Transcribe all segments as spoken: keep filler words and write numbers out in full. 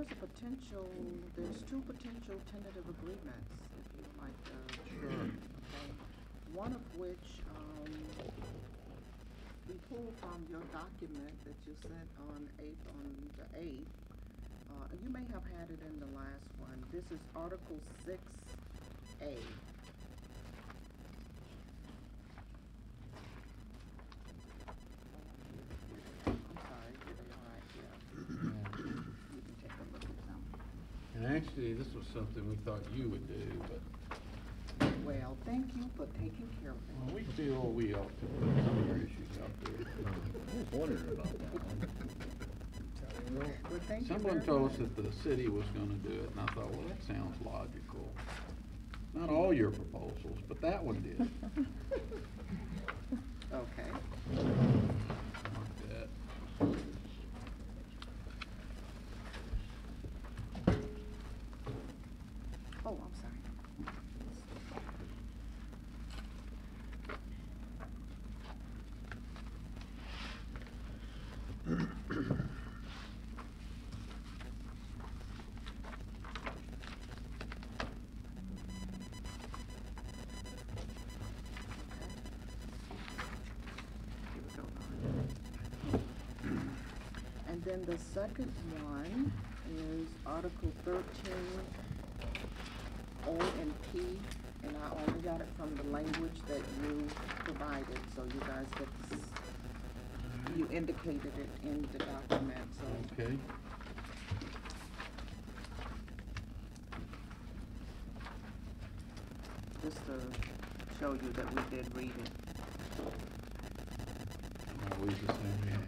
there's a potential, there's two potential tentative agreements, if you would like to. Sure. Okay. One of which, um, we pulled from your document that you sent on eighth, on the eighth. Uh, you may have had it in the last one. This is Article six A. And actually, this was something we thought you would do, but. Well, thank you for taking care of it. Well, we feel we ought to put some of our issues out there. I was wondering about that one. Well, thank you Someone very told much. us that the city was gonna do it, and I thought, well, that sounds logical. Not all your proposals, but that one did. Okay. Like that. Oh, I'm sorry. Here we go. And then the second one is Article thirteen, O and P, and I only got it from the language that you provided, so you guys get this, you indicated it in the document, so. Okay. Just to show you that we did read it. Always the same, yeah.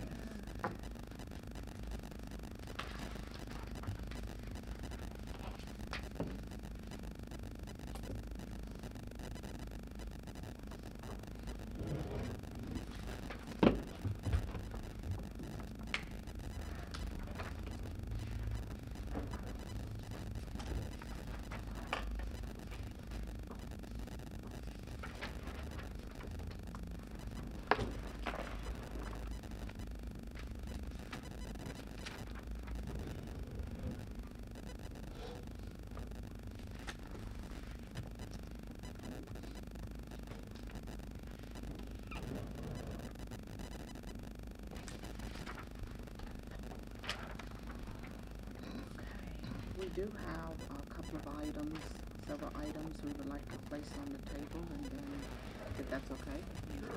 We do have a couple of items, several items we would like to place on the table, and then, if that's okay? Sure.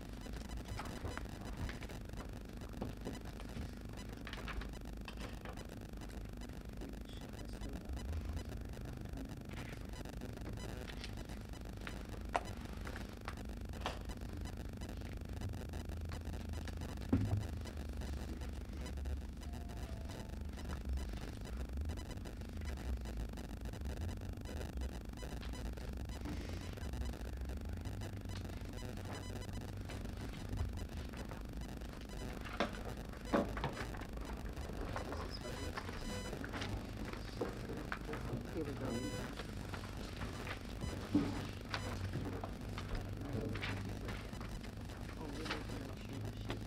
Let's do that. Here we go. Oh, we need to make sure that she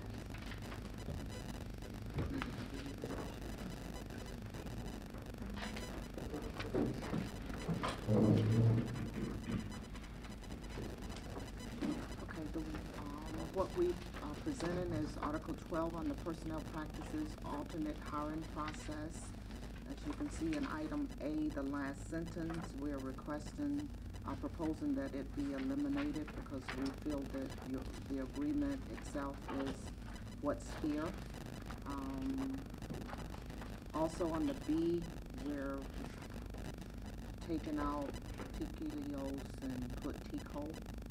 Okay, the, um, what we are presenting is Article twelve on the personnel practices alternate hiring process. As you can see in item A, the last sentence, we're requesting, uh, proposing that it be eliminated because we feel that your, the agreement itself is what's here. Um, also on the B, we're taking out Tikilios and put Tico.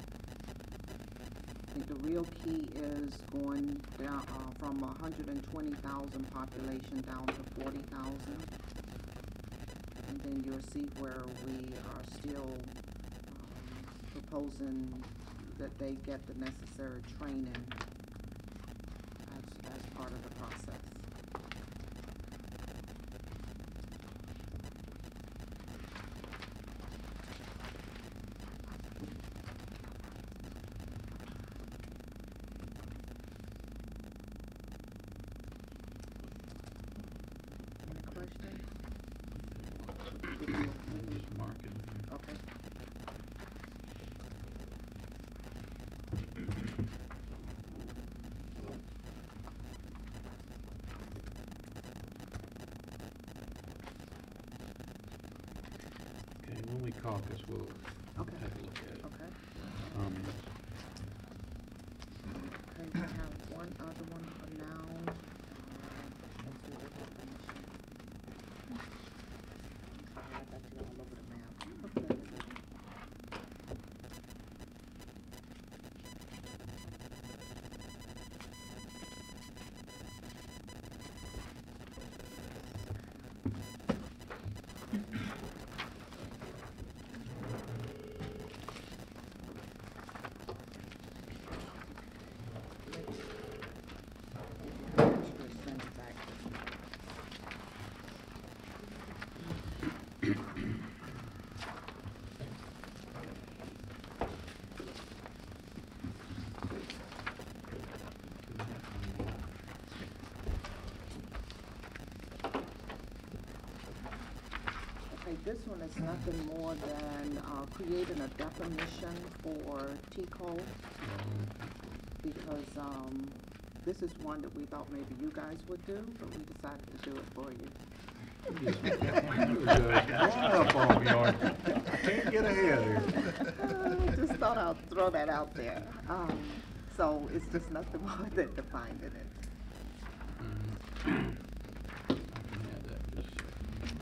I think the real key is going down uh, from one hundred twenty thousand population down to forty thousand. And then you'll see where we are still um, proposing that they get the necessary training as, as part of the process. Any questions? caucus will Okay. take a look at it. Okay. Um, Okay, we have one other one for now. Uh, let's do the definition. I'm sorry, I got you all over the map. Okay. Okay, this one is nothing more than uh, creating a definition for T code, because um, this is one that we thought maybe you guys would do, but we decided to do it for you. up on me, aren't you? I can't get ahead here. Uh, just thought I'd throw that out there. Um, so it's just nothing more than defining it. I can add that just a second.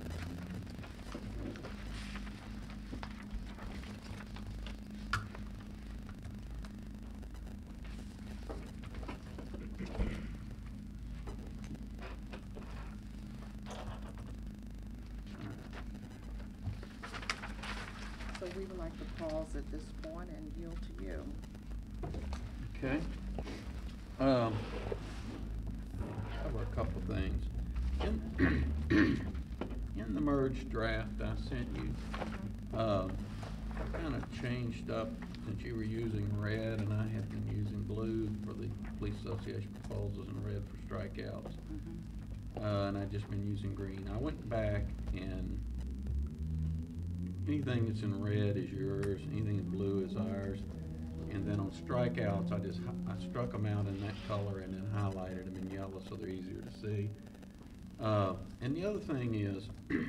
So we would like to pause at this point and yield to you. Okay. Um, cover a couple of things. In, in the merge draft I sent you, uh, I kind of changed up since you were using red and I had been using blue for the police association proposals and red for strikeouts. Mm-hmm. Uh, and I've just been using green. I went back and anything that's in red is yours, anything in blue is ours. And then on strikeouts, I just, I struck them out in that color and then highlighted them in yellow so they're easier to see. Uh, and the other thing is,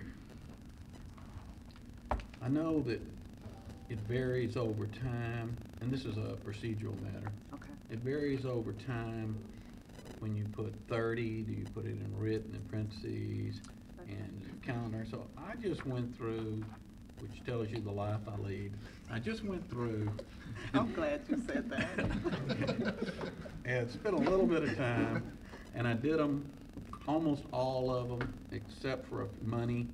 I know that it varies over time, and this is a procedural matter. Okay. It varies over time. When you put thirty, do you put it in written in parentheses and counter? So I just went through, which tells you the life I lead. I just went through. I'm glad you said that. And spent a little bit of time, and I did them, almost all of them, except for money.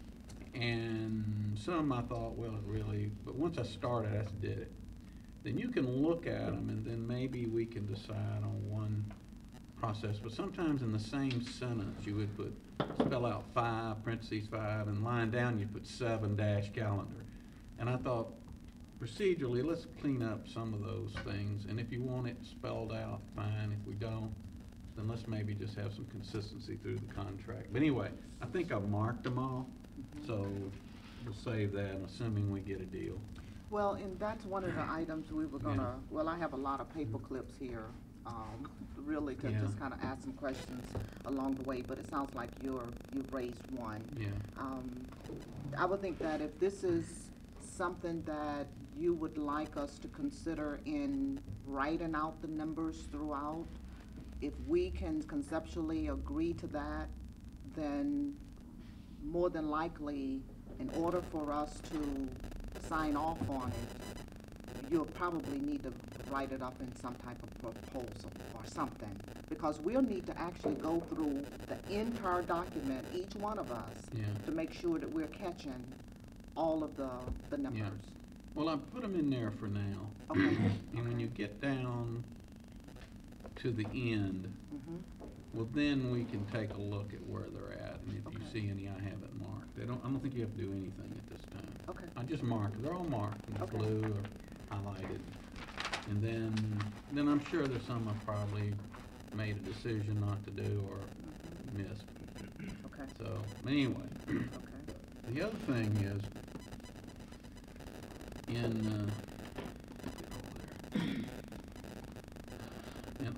And some I thought, well, really, but once I started, I just did it. Then you can look at them, and then maybe we can decide on one process. But sometimes in the same sentence, you would put, spell out five, parentheses five, and line down, you put seven dash calendar. And I thought, procedurally, let's clean up some of those things. And if you want it spelled out, fine. If we don't, then let's maybe just have some consistency through the contract. But anyway, I think I've marked them all. Mm-hmm. So we'll save that, assuming we get a deal. Well, and that's one of the items we were gonna, well, I have a lot of paper clips here, um, really to Yeah. just kind of ask some questions along the way, but it sounds like you're, you've raised one. Yeah. Um, I would think that if this is something that you would like us to consider in writing out the numbers throughout, if we can conceptually agree to that, then more than likely, in order for us to sign off on it, you'll probably need to write it up in some type of proposal or something. Because we'll need to actually go through the entire document, each one of us, Yeah. to make sure that we're catching all of the, the numbers. Yeah. Well, I put them in there for now. Okay. And when you get down to the end, Mhm. well, then we can take a look at where they're at, and if you Okay. see any I haven't marked. They don't, I don't think you have to do anything at this time. Okay. I just marked, they're all marked in Okay. blue or highlighted. And then, then I'm sure there's some I probably made a decision not to do or missed. Okay. So, anyway, Okay. the other thing is, in, uh, get over there. In,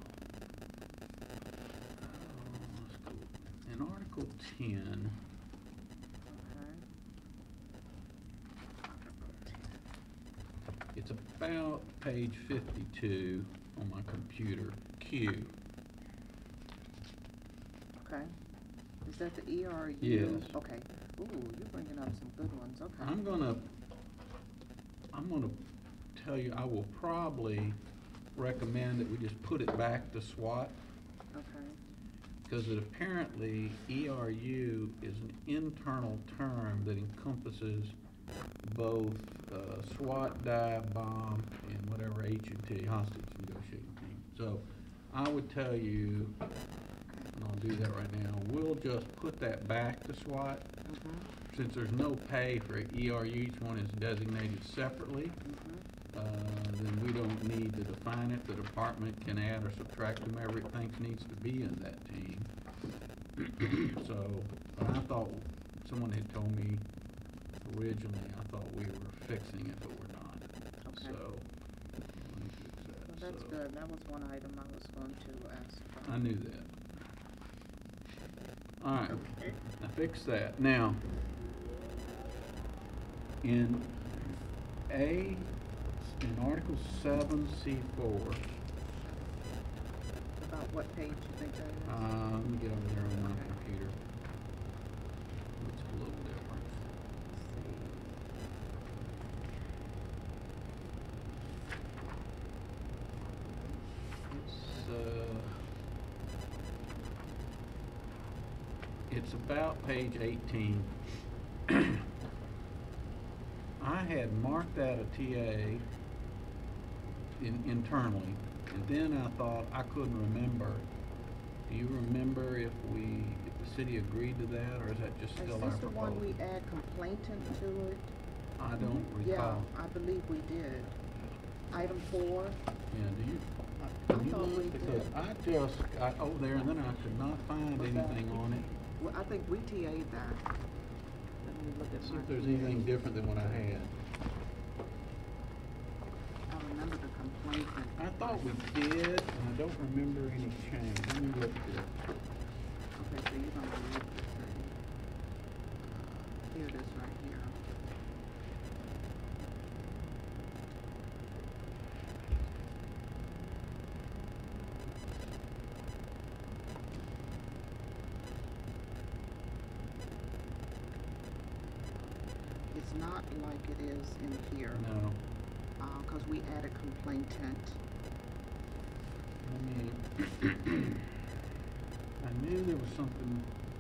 oh, let's go, in Article ten, Okay. about page fifty-two on my computer, Q. Okay. Is that the E R U? Yes. Okay. Ooh, you're bringing up some good ones, okay. I'm gonna, I'm gonna tell you, I will probably recommend that we just put it back to SWAT, Okay. because it apparently, E R U is an internal term that encompasses both uh, SWAT, dive, bomb, and whatever H and T, hostage negotiating team. So I would tell you, and I'll do that right now, we'll just put that back to SWAT. Mm-hmm. Since there's no pay for E R U, each one is designated separately, Mm-hmm. uh, then we don't need to define it. The department can add or subtract whomever it thinks needs to be in that team. So, but I thought, someone had told me originally, I thought we were fixing it, but we're not. Okay. So, let me fix that. Well, that's So, good. That was one item I was going to ask about. I knew that. All right, Okay. I fixed that. Now, in A, in Article seven, C four, About what page you think that is? uh, let me get over there on my Okay. computer. It's a little different. It's, uh, it's about page eighteen. I had marked out a T A in, internally, and then I thought I couldn't remember. Do you remember if we, if the city agreed to that, or is that just still our Is this the one we proposal? add complainant to it? I don't Yeah, recall. I believe we did. Item four, Yeah, do you? I can you thought look? we Because did. I just got over there and then I could not find Was that- anything on it. well, I think we T A'd that. Let me look at See my if there's T As. anything different than what I had. I remember the complainant. I thought we did, and I don't remember any change. Let me look at it. Okay, so you're gonna read this thing. Here it is right here. It's not like it is in here, No. uh, cause we added complainant. Let me, I knew there was something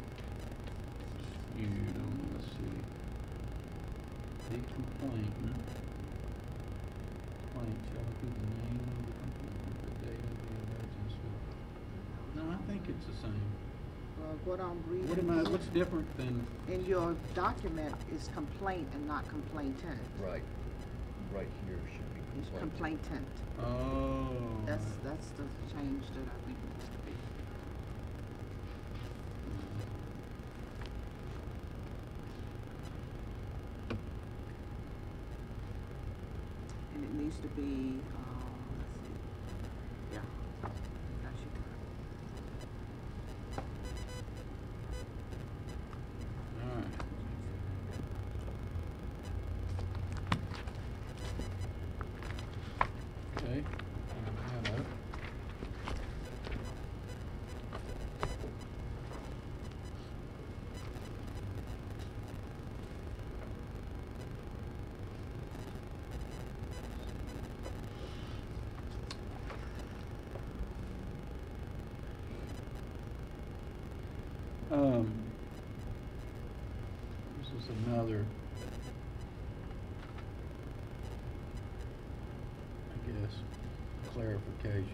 skewed on, let's see. The complainant. Complaint shall include the name of the complainant, the date of the emergency. No, I think it's the same. Well, what I'm reading. What am I, what's different than, In your document is complaint and not complainant. Right, right here should be It's complaint. complainant. oh. That's, that's the change that I think needs to be. And it needs to be, uh, let's see, yeah, that should be All right. Okay, I'll that up. Um, this is another, I guess, clarification.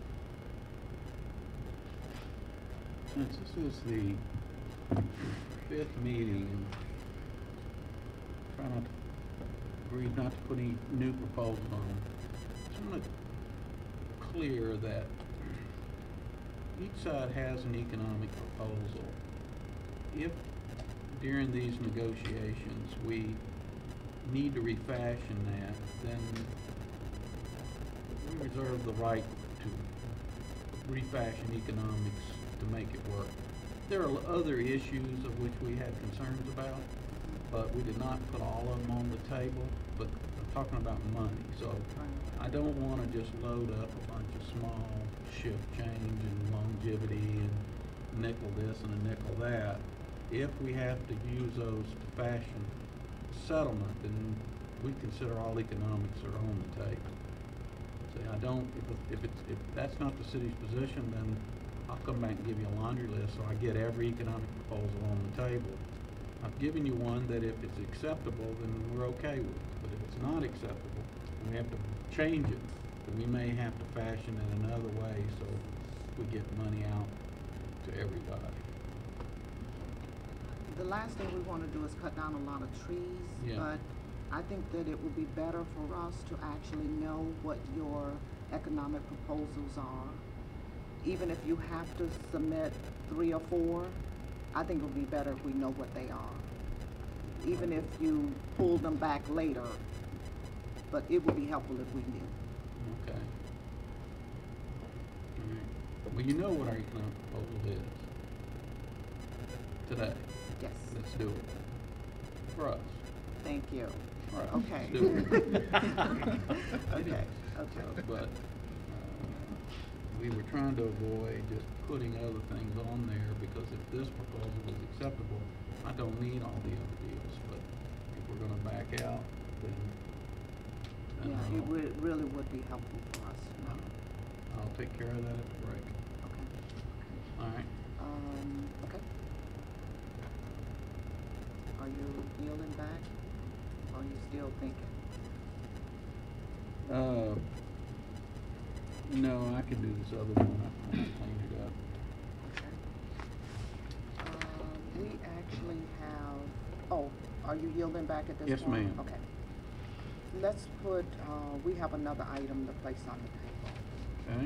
Since this is the fifth meeting, and try not to, agree not to put any new proposals on, just want to clear that each side has an economic proposal. If during these negotiations we need to refashion that, then we reserve the right to refashion economics to make it work. There are other issues of which we had concerns about, but we did not put all of them on the table. But a talking about money, so I don't wanna just load up a bunch of small shift change and longevity and nickel this and a nickel that. If we have to use those to fashion settlement, then we consider all economics are on the table. See, I don't, if, it- if it's, if that's not the city's position, then I'll come back and give you a laundry list, so I get every economic proposal on the table. I've given you one that if it's acceptable, then we're okay with it, but if it's not acceptable, and we have to change it, then we may have to fashion it another way, so we get money out to everybody. The last thing we wanna do is cut down a lot of trees, Yeah. but I think that it would be better for us to actually know what your economic proposals are. Even if you have to submit three or four, I think it would be better if we know what they are. Even if you pull them back later, but it would be helpful if we knew. Okay. All right. Well, you know what our economic proposal is today. Yes, Let's do it. For us. thank you. All right. Okay. Let's do it. Okay, So, okay. But, uh, we were trying to avoid just putting other things on there, because if this proposal is acceptable, I don't need all the other deals, but if we're gonna back out, then, then Yeah, it I'll, would, really would be helpful for us to know. I'll take care of that at the break. Okay. All right? Um, okay. Are you yielding back? Or are you still thinking? Uh, no, I can do this other one, I I cleaned it up. Okay. Um, we actually have, oh, are you yielding back at this Yes, point? ma'am. Okay. Let's put, uh, we have another item to place on the table. Okay?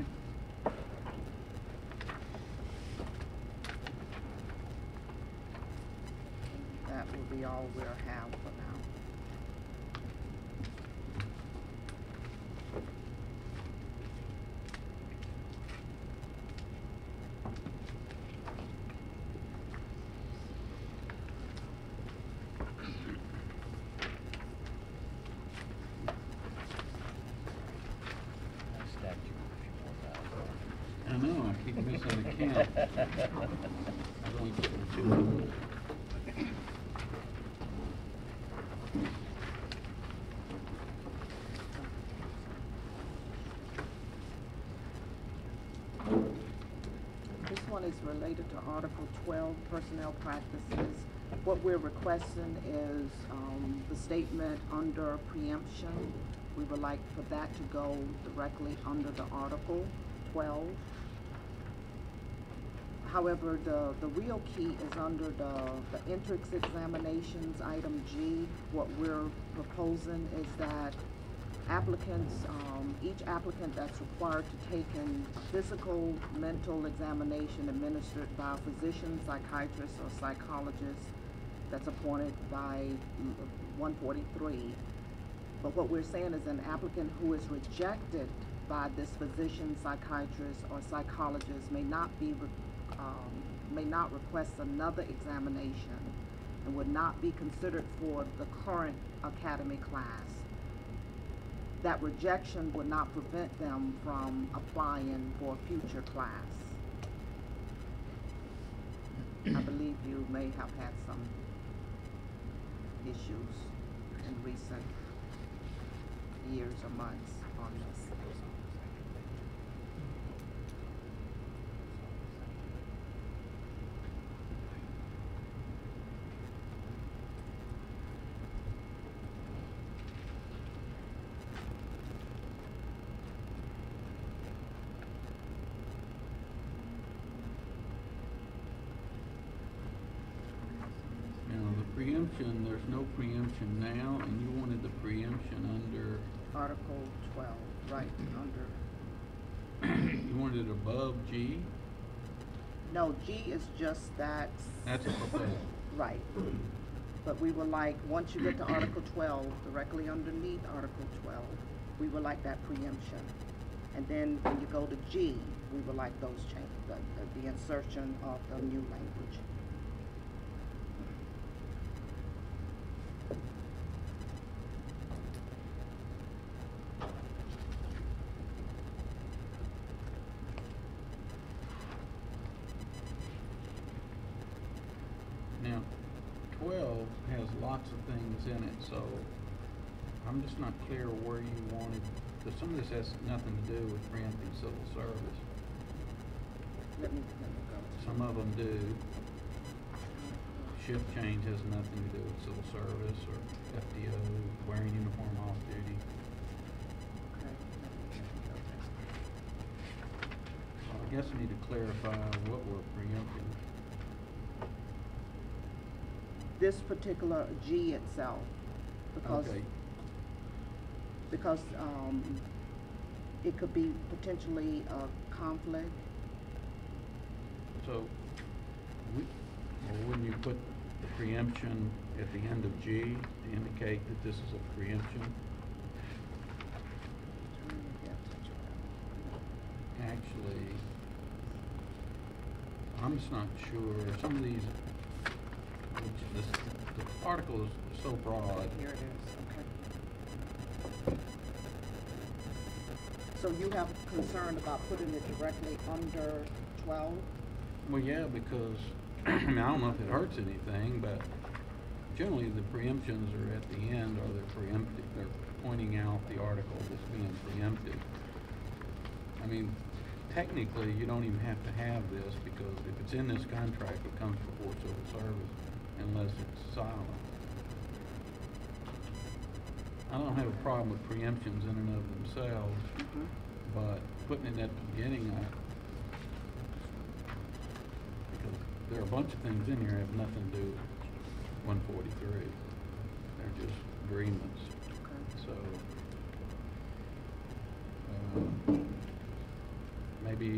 That will be all we'll have for now. I stacked you a few more I know, I keep missing the count. I was only putting two of them. This one is related to Article twelve, personnel practices. What we're requesting is, um, the statement under preemption. We would like for that to go directly under the Article twelve. However, the, the real key is under the, the entrance examinations, item G. What we're proposing is that applicants, um, each applicant that's required to take in a physical, mental examination administered by a physician, psychiatrist, or psychologist that's appointed by one forty-three. But what we're saying is an applicant who is rejected by this physician, psychiatrist, or psychologist may not be, re- um, may not request another examination and would not be considered for the current academy class. That rejection would not prevent them from applying for a future class. I believe you may have had some issues in recent years or months on this. Now, the preemption, there's no preemption now, and you wanted the preemption under, Article twelve, right, under, you wanted it above G? no, G is just that. That's a proposal. Right. But we would like, once you get to Article twelve, directly underneath Article twelve, we would like that preemption. And then when you go to G, we would like those change, the, the- the insertion of the new language. twelve has lots of things in it, so I'm just not clear where you wanted, because some of this has nothing to do with preempting civil service. Let me, let me go. to- Some of them do. Shift change has nothing to do with civil service or F D O, wearing uniform off duty. Okay, let me, let me go there. So I guess we need to clarify what we're preempting. This particular G itself, because, Okay, because, um, it could be potentially a conflict. so, we, well, wouldn't you put the preemption at the end of G to indicate that this is a preemption? Actually, I'm just not sure, some of these, which this, the article is so broad. Here it is, okay. So you have concern about putting it directly under twelve? Well, yeah, because, I mean, I don't know if it hurts anything, but generally the preemptions are at the end, or they're preempted, they're pointing out the article that's being preempted. I mean, technically, you don't even have to have this, because if it's in this contract, it comes before civil service, unless it's silent. I don't have a problem with preemptions in and of themselves, Mm-hmm. but putting it at the beginning, I, because there are a bunch of things in here that have nothing to do with one forty-three. They're just agreements, Okay. so, um, maybe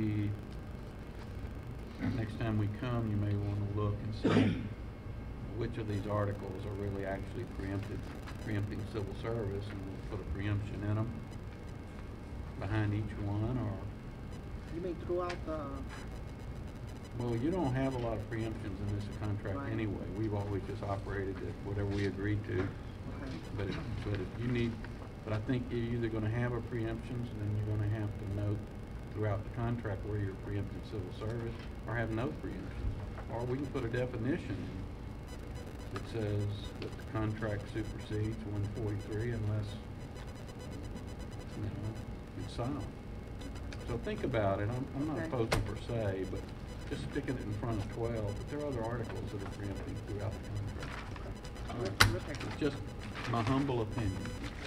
next time we come, you may wanna look and see which of these articles are really actually preempted, preempting civil service, and we'll put a preemption in them behind each one, or, You mean throughout the, well, you don't have a lot of preemptions in this contract Right. anyway. We've always just operated at whatever we agreed to. okay, But if, but if you need, but I think you're either gonna have a preemptions, and then you're gonna have to note throughout the contract where you're preempting civil service, or have no preemptions. Or we can put a definition in that says that the contract supersedes one forty-three unless, you know, it's silent. So think about it. I'm, I'm not Okay. opposing per se, but just sticking it in front of twelve, but there are other articles that are preempting throughout the contract. All We'll- right. we'll take it. It's just my humble opinion.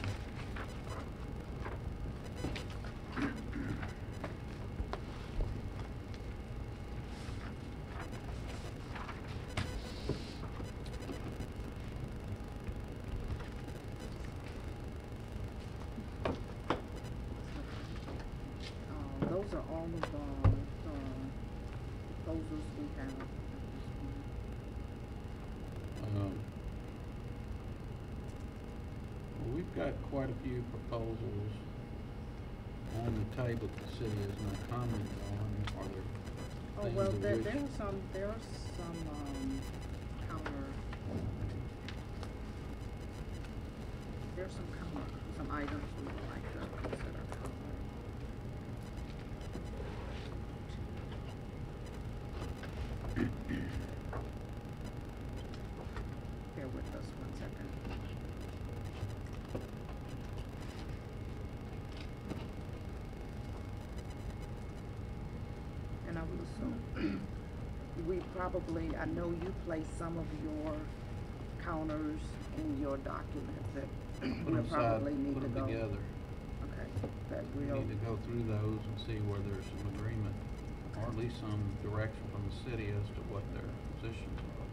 uh, those are all of the, the proposals we have at this point. Um, well, we've got quite a few proposals on the table that the city has not commented on. Are there Oh, things well, that there, we- there are some, there are some, um, counter, there are some counter, some items we would like to consider counter. Bear with us one second. And I will assume, we probably, I know you place some of your counters in your document that Put we'll them aside, probably need put to them go. together. Okay, that We we'll, need to go through those and see where there's some agreement, or at least some direction from the city as to what their positions are.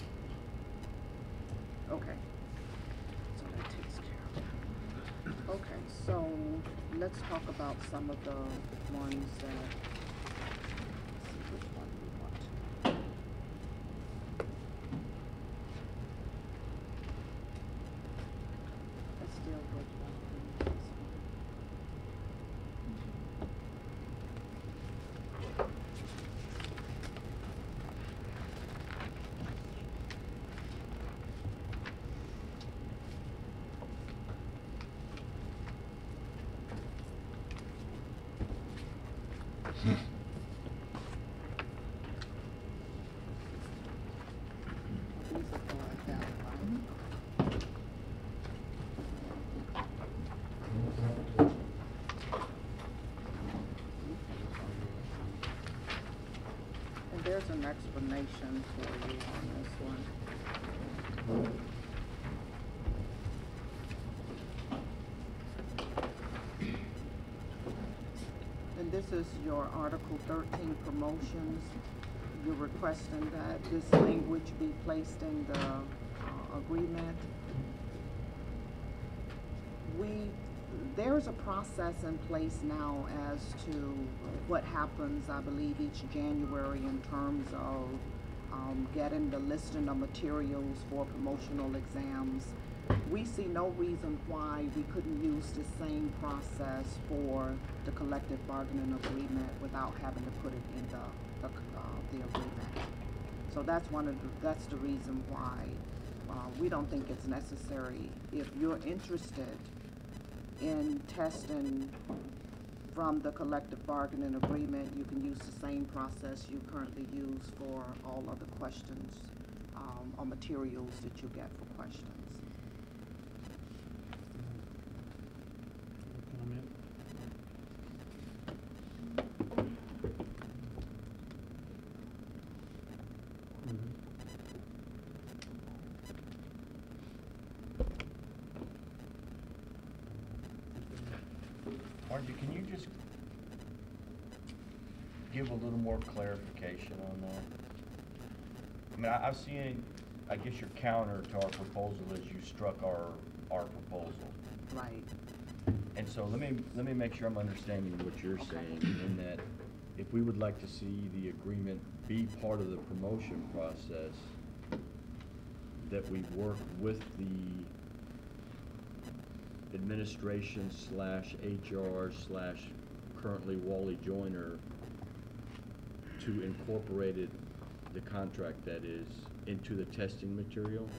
okay. So that takes care of that. Okay, so let's talk about some of the ones that, let's see which one we want. Let's deal with one of these. explanation for you on this one. And this is your Article thirteen promotions. You're requesting that this language be placed in the uh, agreement. We, there's a process in place now as to what happens, I believe, each January in terms of um, getting the listing of materials for promotional exams. We see no reason why we couldn't use the same process for the collective bargaining agreement without having to put it in the, the, uh, the agreement. So that's one of the, that's the reason why uh, we don't think it's necessary. If you're interested in testing from the collective bargaining agreement, you can use the same process you currently use for all other questions um, or materials that you get for questions. Comment? Margie, can you just give a little more clarification on that? I mean, I, I've seen, I guess your counter to our proposal is you struck our, our proposal. Right. And so let me, let me make sure I'm understanding what you're Okay. saying, in that if we would like to see the agreement be part of the promotion process, that we work with the administration slash H R slash currently Wally Joyner to incorporate it, the contract that is, into the testing material?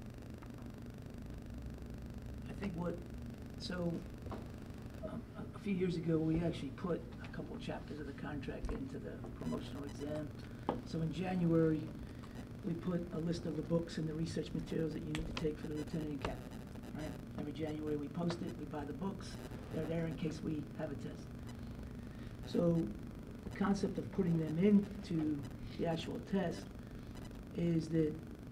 I think what, so, um, a few years ago, we actually put a couple chapters of the contract into the promotional exam. So in January, we put a list of the books and the research materials that you need to take for the lieutenant and captain, right? Every January, we post it, we buy the books, they're there in case we have a test. So the concept of putting them into the actual test is that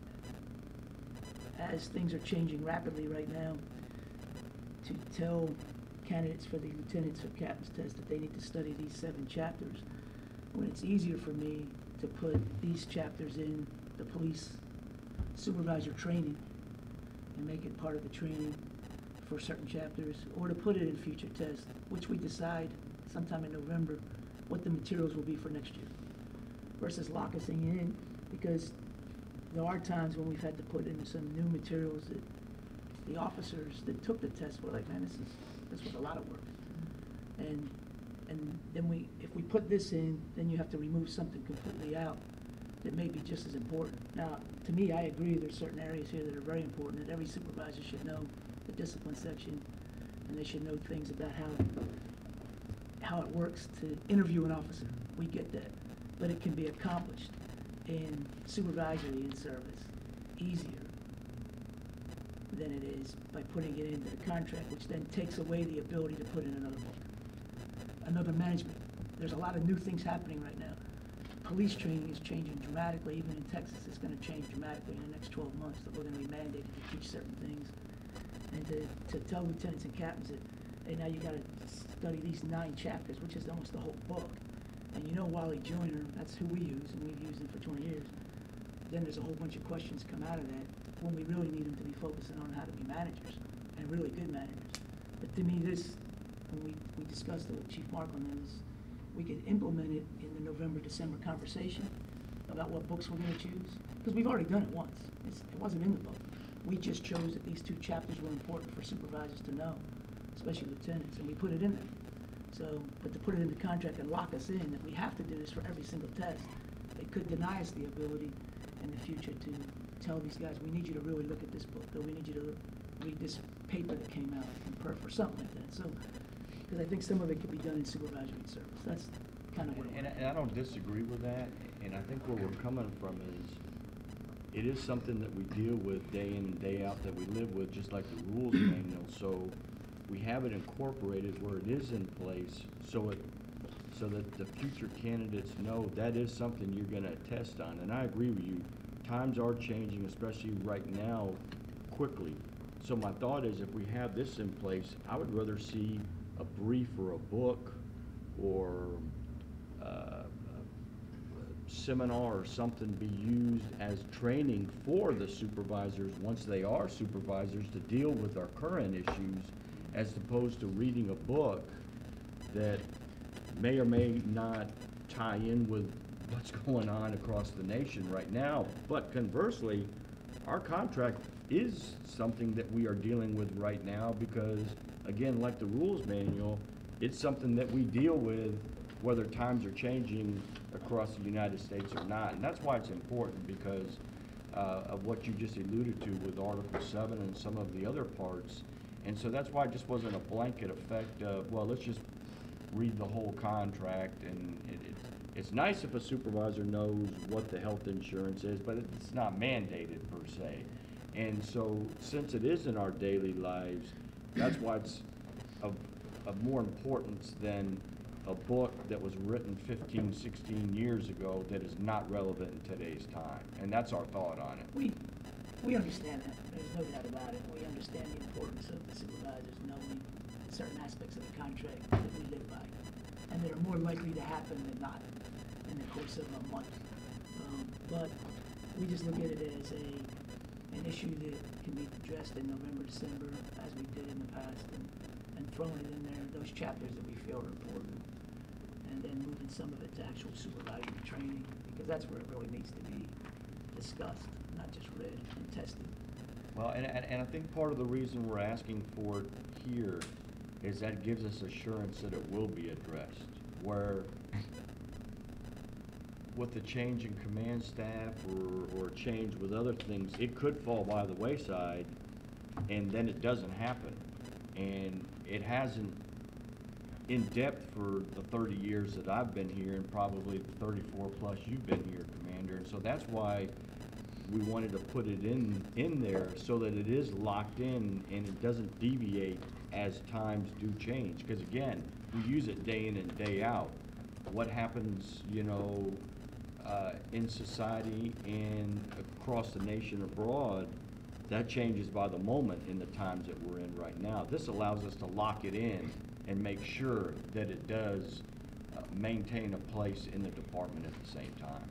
as things are changing rapidly right now, to tell candidates for the lieutenants or captain's test that they need to study these seven chapters, when it's easier for me to put these chapters in the police supervisor training and make it part of the training for certain chapters, or to put it in future tests, which we decide sometime in November what the materials will be for next year, versus locking in, because there are times when we've had to put in some new materials that the officers that took the test were like, man, this is this was a lot of work. And and then we, if we put this in, then you have to remove something completely out that may be just as important. Now, to me, I agree there's certain areas here that are very important, that every supervisor should know the discipline section, and they should know things about how how it works to interview an officer. We get that. But it can be accomplished in supervisory in service easier than it is by putting it into the contract, which then takes away the ability to put in another book. Another management. There's a lot of new things happening right now. Police training is changing dramatically. Even in Texas, it's going to change dramatically in the next twelve months, that we're going to be mandated to teach certain things. And to, to tell lieutenants and captains that, hey, now you got to study these nine chapters, which is almost the whole book. And you know Wally Joyner, that's who we use, and we've used him for twenty years. Then there's a whole bunch of questions come out of that when we really need them to be focusing on how to be managers, and really good managers. But to me, this, when we, we discussed it with Chief Mark on this, we could implement it in the November, December conversation about what books we're going to choose. Because we've already done it once. It's, it wasn't in the book. We just chose that these two chapters were important for supervisors to know, especially lieutenants, and we put it in there. So, but to put it in the contract and lock us in that we have to do this for every single test, it could deny us the ability in the future to tell these guys, we need you to really look at this book, or we need you to read this paper that came out in perf or something like that. So, because I think some of it could be done in supervisory service. That's kind of what it And, was. and I don't disagree with that, and I think where we're coming from is, it is something that we deal with day in and day out, that we live with, just like the rules manual. So we have it incorporated where it is in place, so it so that the future candidates know that is something you're gonna test on. And I agree with you, times are changing, especially right now, quickly. So my thought is, if we have this in place, I would rather see a brief or a book or uh, a seminar or something be used as training for the supervisors, once they are supervisors, to deal with our current issues, as opposed to reading a book that may or may not tie in with what's going on across the nation right now. But conversely, our contract is something that we are dealing with right now because, again, like the rules manual, it's something that we deal with whether times are changing across the United States or not. And that's why it's important, because uh, of what you just alluded to with Article seven and some of the other parts. And so that's why it just wasn't a blanket effect of, well, let's just read the whole contract. And it, it, it's nice if a supervisor knows what the health insurance is, but it's not mandated per se. And so since it is in our daily lives, that's why it's of, of more importance than a book that was written fifteen, sixteen years ago that is not relevant in today's time. And that's our thought on it. We, we understand that, there's no doubt about it. We understand the importance of the supervisors knowing certain aspects of the contract that we live by, and that are more likely to happen than not in the course of a month. Um, but we just look at it as a, an issue that can be addressed in November, December, as we did in the past, and, and throwing it in there, those chapters that we feel are important, and then moving some of it to actual supervisory training, because that's where it really needs to be discussed, not just read and tested. Well, and, and, and I think part of the reason we're asking for it here is that gives us assurance that it will be addressed, where with the change in command staff or, or change with other things, it could fall by the wayside, and then it doesn't happen. And it hasn't in depth for the thirty years that I've been here, and probably the thirty-four plus you've been here, Commander. And so that's why we wanted to put it in, in there, so that it is locked in and it doesn't deviate as times do change. Because again, we use it day in and day out. What happens, you know, uh, in society and across the nation abroad, that changes by the moment in the times that we're in right now. This allows us to lock it in and make sure that it does uh, maintain a place in the department at the same time.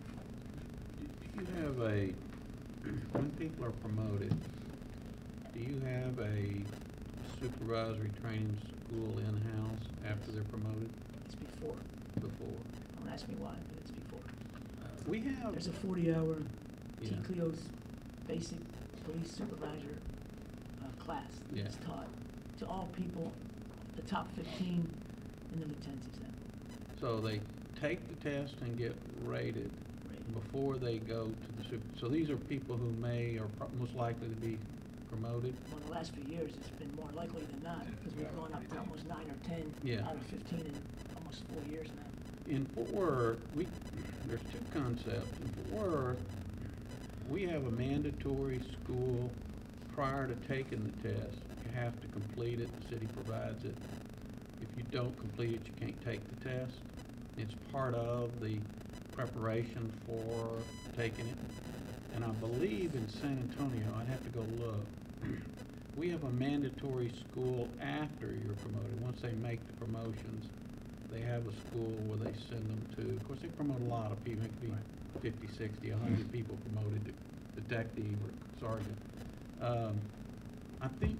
Do you have a, when people are promoted, do you have a supervisory training school in-house after they're promoted? It's before. Before? Don't ask me why, but it's before. We have. There's a forty hour Yeah. T C L E's basic police supervisor uh, class Yeah. that's taught to all people, the top fifteen in the lieutenant's exam. So they take the test and get rated Rated. before they go to the super, so these are people who may or pro- most likely to be promoted? Well, in the last few years, it's been more likely than not, because we've gone up to almost nine or ten Yeah. out of fifteen in almost four years now. In Fort Worth, we, there's two concepts. In Fort Worth, we have a mandatory school prior to taking the test. You have to complete it, the city provides it. If you don't complete it, you can't take the test. It's part of the preparation for taking it. And I believe in San Antonio, I'd have to go look, we have a mandatory school after you're promoted. Once they make the promotions, they have a school where they send them to. Of course, they promote a lot of people. It could be fifty, sixty, a hundred people promoted to detective or sergeant. Um, I think,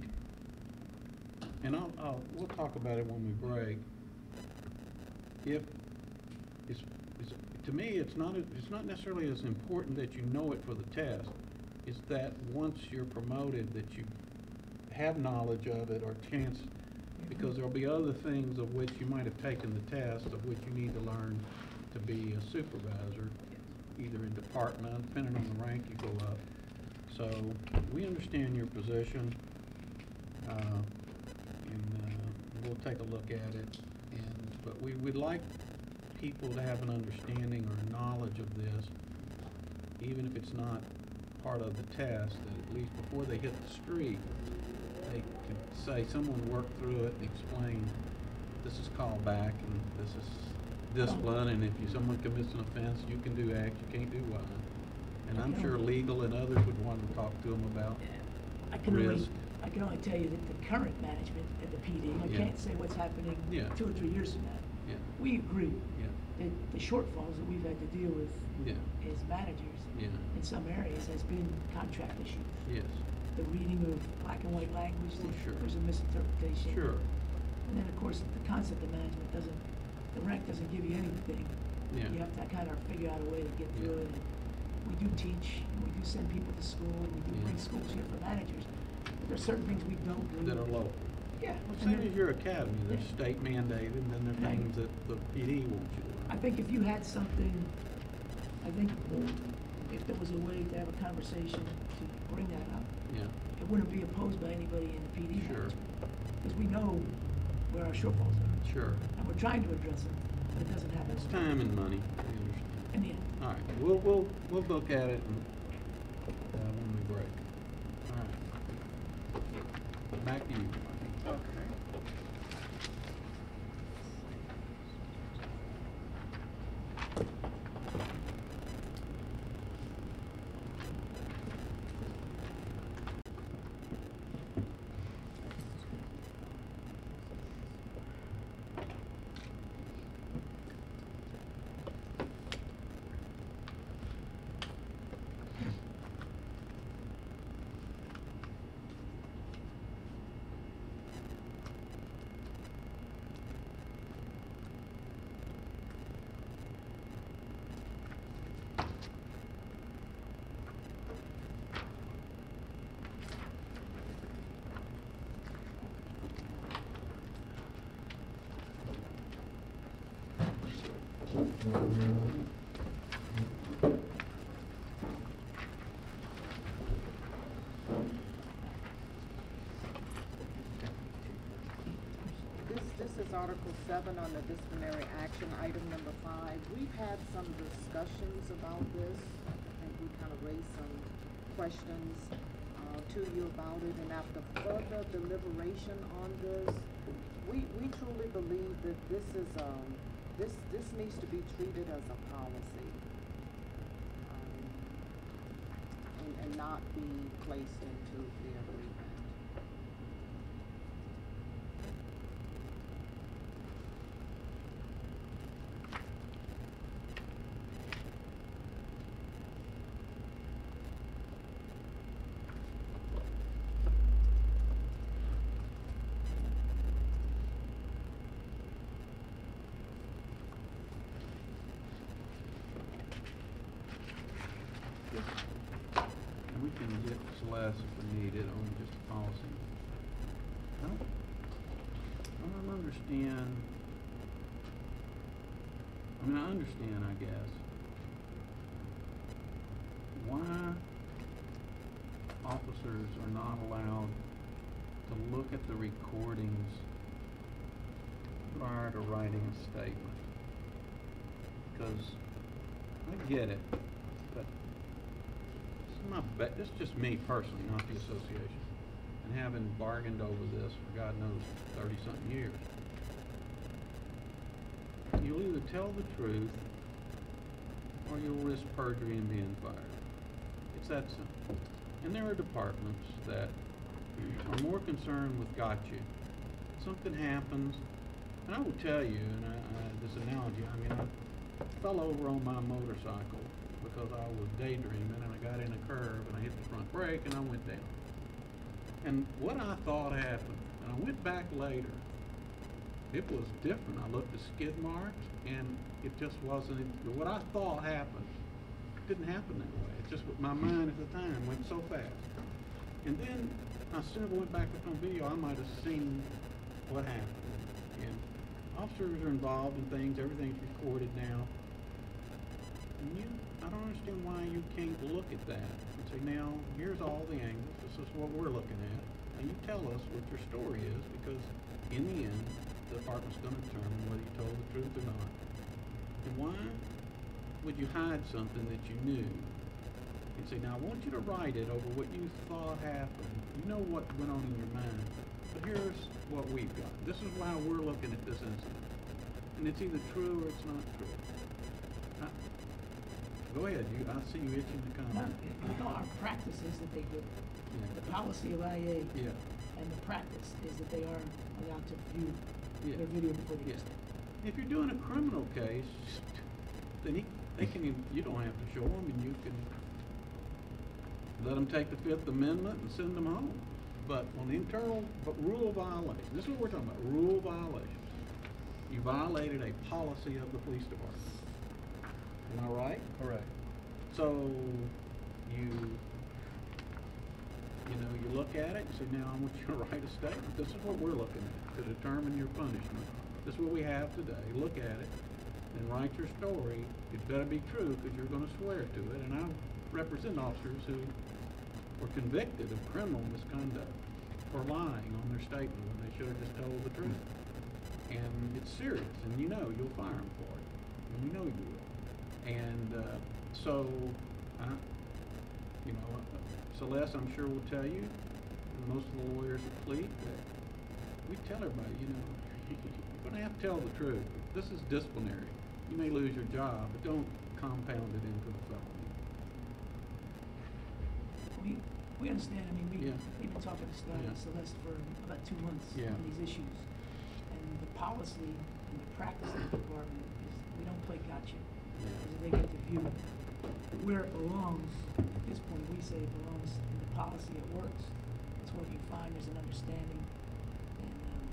and I'll, I'll, we'll talk about it when we break. If it's, it's to me, it's not, a- it's not necessarily as important that you know it for the test. It's that once you're promoted, that you have knowledge of it or chance, because there'll be other things of which you might have taken the test, of which you need to learn to be a supervisor, either in department, depending on the rank you go up. So we understand your position, uh, and uh, we'll take a look at it. And but we would like people to have an understanding or knowledge of this, even if it's not part of the test, that at least before they hit the street, they can say someone worked through it and explained, this is called back and this is discipline, and if you, someone commits an offense, you can do X, you can't do Y. And I'm Okay. sure legal and others would want to talk to them about, I can only, risk. I can only tell you that the current management at the P D, I Yeah. can't say what's happening Yeah. two or three years from now. yeah, We agree yeah, that the shortfalls that we've had to deal with yeah, as managers yeah, in some areas has been contract issues. yes, The reading of black and white language, Well, that sure. there's a misinterpretation. sure, And then, of course, the concept of management doesn't, the rec doesn't give you anything. yeah, You have to kind of figure out a way to get Yeah. through it. And we do teach, and we do send people to school, and we do Yeah. bring schools here for managers. But there's certain things we don't do. that are local. Yeah. Well, and same there- as your academy, there's Yeah. state mandated, and then there are Right. things that the P D wants you to I learn. think if you had something, I think if there was a way to have a conversation to bring that up, Yeah, it wouldn't be opposed by anybody in the P D Sure. management. Because we know where our shortfalls are, sure. and we're trying to address them, but it doesn't happen. It's time and money, we understand. In the end. All right, we'll, we'll, we'll look at it and, uh, when we break. All right. Back to you, Marty. Okay. This, this is Article seven on the disciplinary action, item number five. We've had some discussions about this. I think we kind of raised some questions, uh, to you about it, and after further deliberation on this, we, we truly believe that this is, um, this, this needs to be treated as a policy. um, And, and not be placed into the agreement. And we can get Celeste if we need it on just a policy. I don't, I don't understand. I mean, I understand, I guess, why officers are not allowed to look at the recordings prior to writing a statement. Because I get it, but this is my bet, this is just me personally, not the association, and having bargained over this for God knows thirty-something years. You'll either tell the truth, or you'll risk perjury and being fired. It's that simple. And there are departments that are more concerned with gotcha. Something happens, and I will tell you, and I, I, this analogy, I mean, I fell over on my motorcycle because I was daydreaming, and I got in a curve, and I hit the front brake, and I went down. And what I thought happened, and I went back later, it was different. I looked at skid marks, and it just wasn't, what I thought happened didn't happen that way. It just, my mind at the time went so fast. And then I still went back up on video, I might have seen what happened. And officers are involved in things, everything's recorded now. And you, I don't understand why you can't look at that and say, now, here's all the angles, this is what we're looking at, and you tell us what your story is, because in the end, the department's gonna determine whether you told the truth or not. And why would you hide something that you knew? And say, now I want you to write it over what you thought happened. You know what went on in your mind. But here's what we've got. This is why we're looking at this incident. and it's either true or it's not true. Uh, Go ahead, you, I see you itching to No, comment. you know, our practice is that they do. Yeah. The policy of I A Yeah, and the practice is that they are allowed to view Yeah. their video before they yeah. get it. If you're doing a criminal case, then he, they can, even- you don't have to show them, and you can let them take the Fifth Amendment and send them home. But on the internal, but rule violation, this is what we're talking about, rule violations. You violated a policy of the police department. Am I right? Correct. So, you, you know, you look at it and say, now I want you to write a statement. This is what we're looking at, to determine your punishment. This is what we have today. Look at it and write your story. It better be true, because you're gonna swear to it. And I represent officers who were convicted of criminal misconduct for lying on their statement when they should have just told the truth. And it's serious, and you know you'll fire them for it, and you know you will. And uh, so, I, you know, uh, Celeste, I'm sure will tell you, and most of the lawyers at Poliec, that we tell everybody, you know, you're gonna have to tell the truth. This is disciplinary. You may lose your job, but don't compound it into a felony. We, we understand, I mean, we, Yeah. we've been talking to Star Yeah. and Celeste for about two months Yeah. on these issues. And the policy and the practice of the department is, we don't play gotcha. Yeah. Because they get to view where it belongs. At this point, we say it belongs in the policy, it works. It's what you find, there's an understanding, and, um,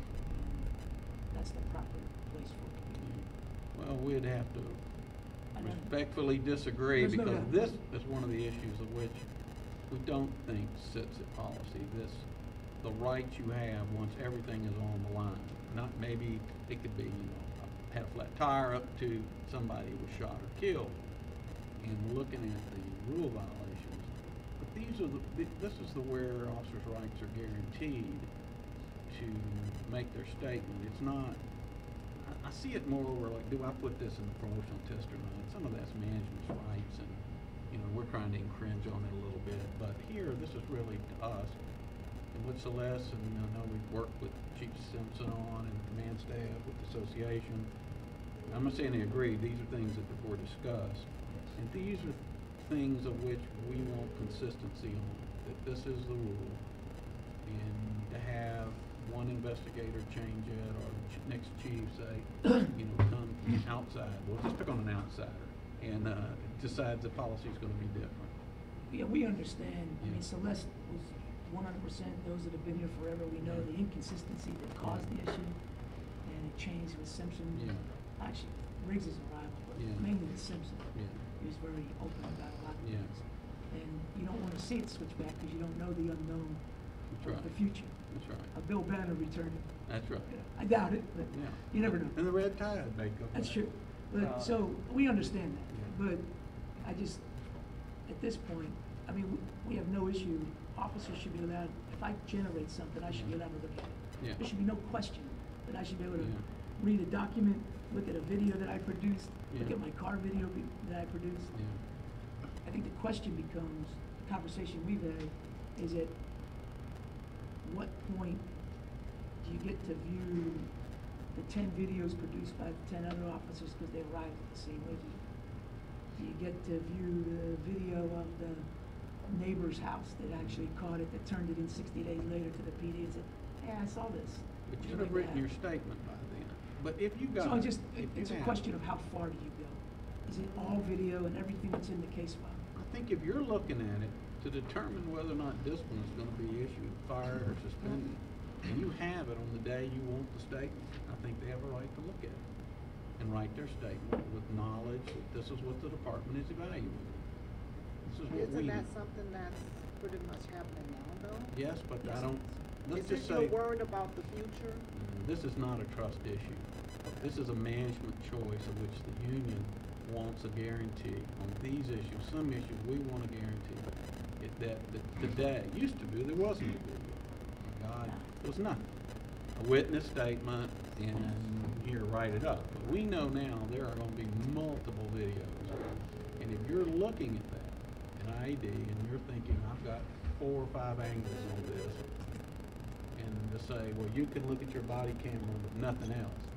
and that's the proper place for it to be. Well, we'd have to I know. respectfully disagree, There's no because doubt. this is one of the issues of which we don't think sits at policy. This, the rights you have once everything is on the line. Not maybe, it could be, you know, I had a flat tire up to somebody was shot or killed. And looking at the rule violations, but these are the, th- this is the where officers' rights are guaranteed to make their statement. It's not, I, I see it more where, like, do I put this in the promotional test or not? Some of that's management's rights, and, you know, we're trying to infringe on it a little bit. But here, this is really to us, and with Celeste, and I know we've worked with Chief Simpson on, and the command staff, with the association. I'm not saying they agree, these are things that were discussed. And these are things of which we want consistency on, that this is the rule. And to have one investigator change it, or the ch- next chief say, you know, come outside, well, just pick on an outsider, and uh, decides the policy's gonna be different. Yeah, we understand. I mean, Yeah. Celeste was one hundred percent, those that have been here forever, we know the inconsistency that caused the issue, and it changed with Simpson. Yeah. Actually, Riggs is a rival, but Yeah. mainly with Simpson. Yeah. He was very open about a lot of Yeah. things. And you don't wanna see it switch back, because you don't know the unknown That's of right. the future. That's right. A Bill Banner returning. That's right. I doubt it, but Yeah. you never know. And the red tide may go That's back. true. But, Uh, so, we understand that, Yeah. but I just, at this point, I mean, we- we have no issue, officers should be allowed, if I generate something, I should be Yeah. allowed to look at it. Yeah. There should be no question that I should be able to Yeah. read a document, look at a video that I produced, look Yeah. at my car video be- that I produced. Yeah. I think the question becomes, the conversation we've had, is at what point do you get to view the ten videos produced by the ten other officers because they arrived at the same way? Do you- Do you get to view the video of the neighbor's house that actually caught it, that turned it in sixty days later to the P D and said, hey, I saw this. But Would you you should like have to written have your it?" statement by then. But if you got. So I just, if it- you it's a have- question of how far do you go? Is it all video and everything that's in the case file? I think if you're looking at it to determine whether or not discipline is gonna be issued, fired or suspended, and you have it on the day you want the statement, I think they have a right to look at it and write their statement with knowledge that this is what the department is evaluating. This is what we Isn't do. that something that's pretty much happening now, though? Yes, but I Yes. don't, let's Is just it say. you're worried about the future? Mm, This is not a trust issue. This is a management choice of which the union wants a guarantee on these issues. Some issues, we want a guarantee. It, that, that today, used to be, there wasn't a video. My God, there was nothing. A witness statement and here, write it up. But we know now there are gonna be multiple videos. And if you're looking at that in I A D and you're thinking, I've got four or five angles on this, and to say, well, you can look at your body camera but nothing else,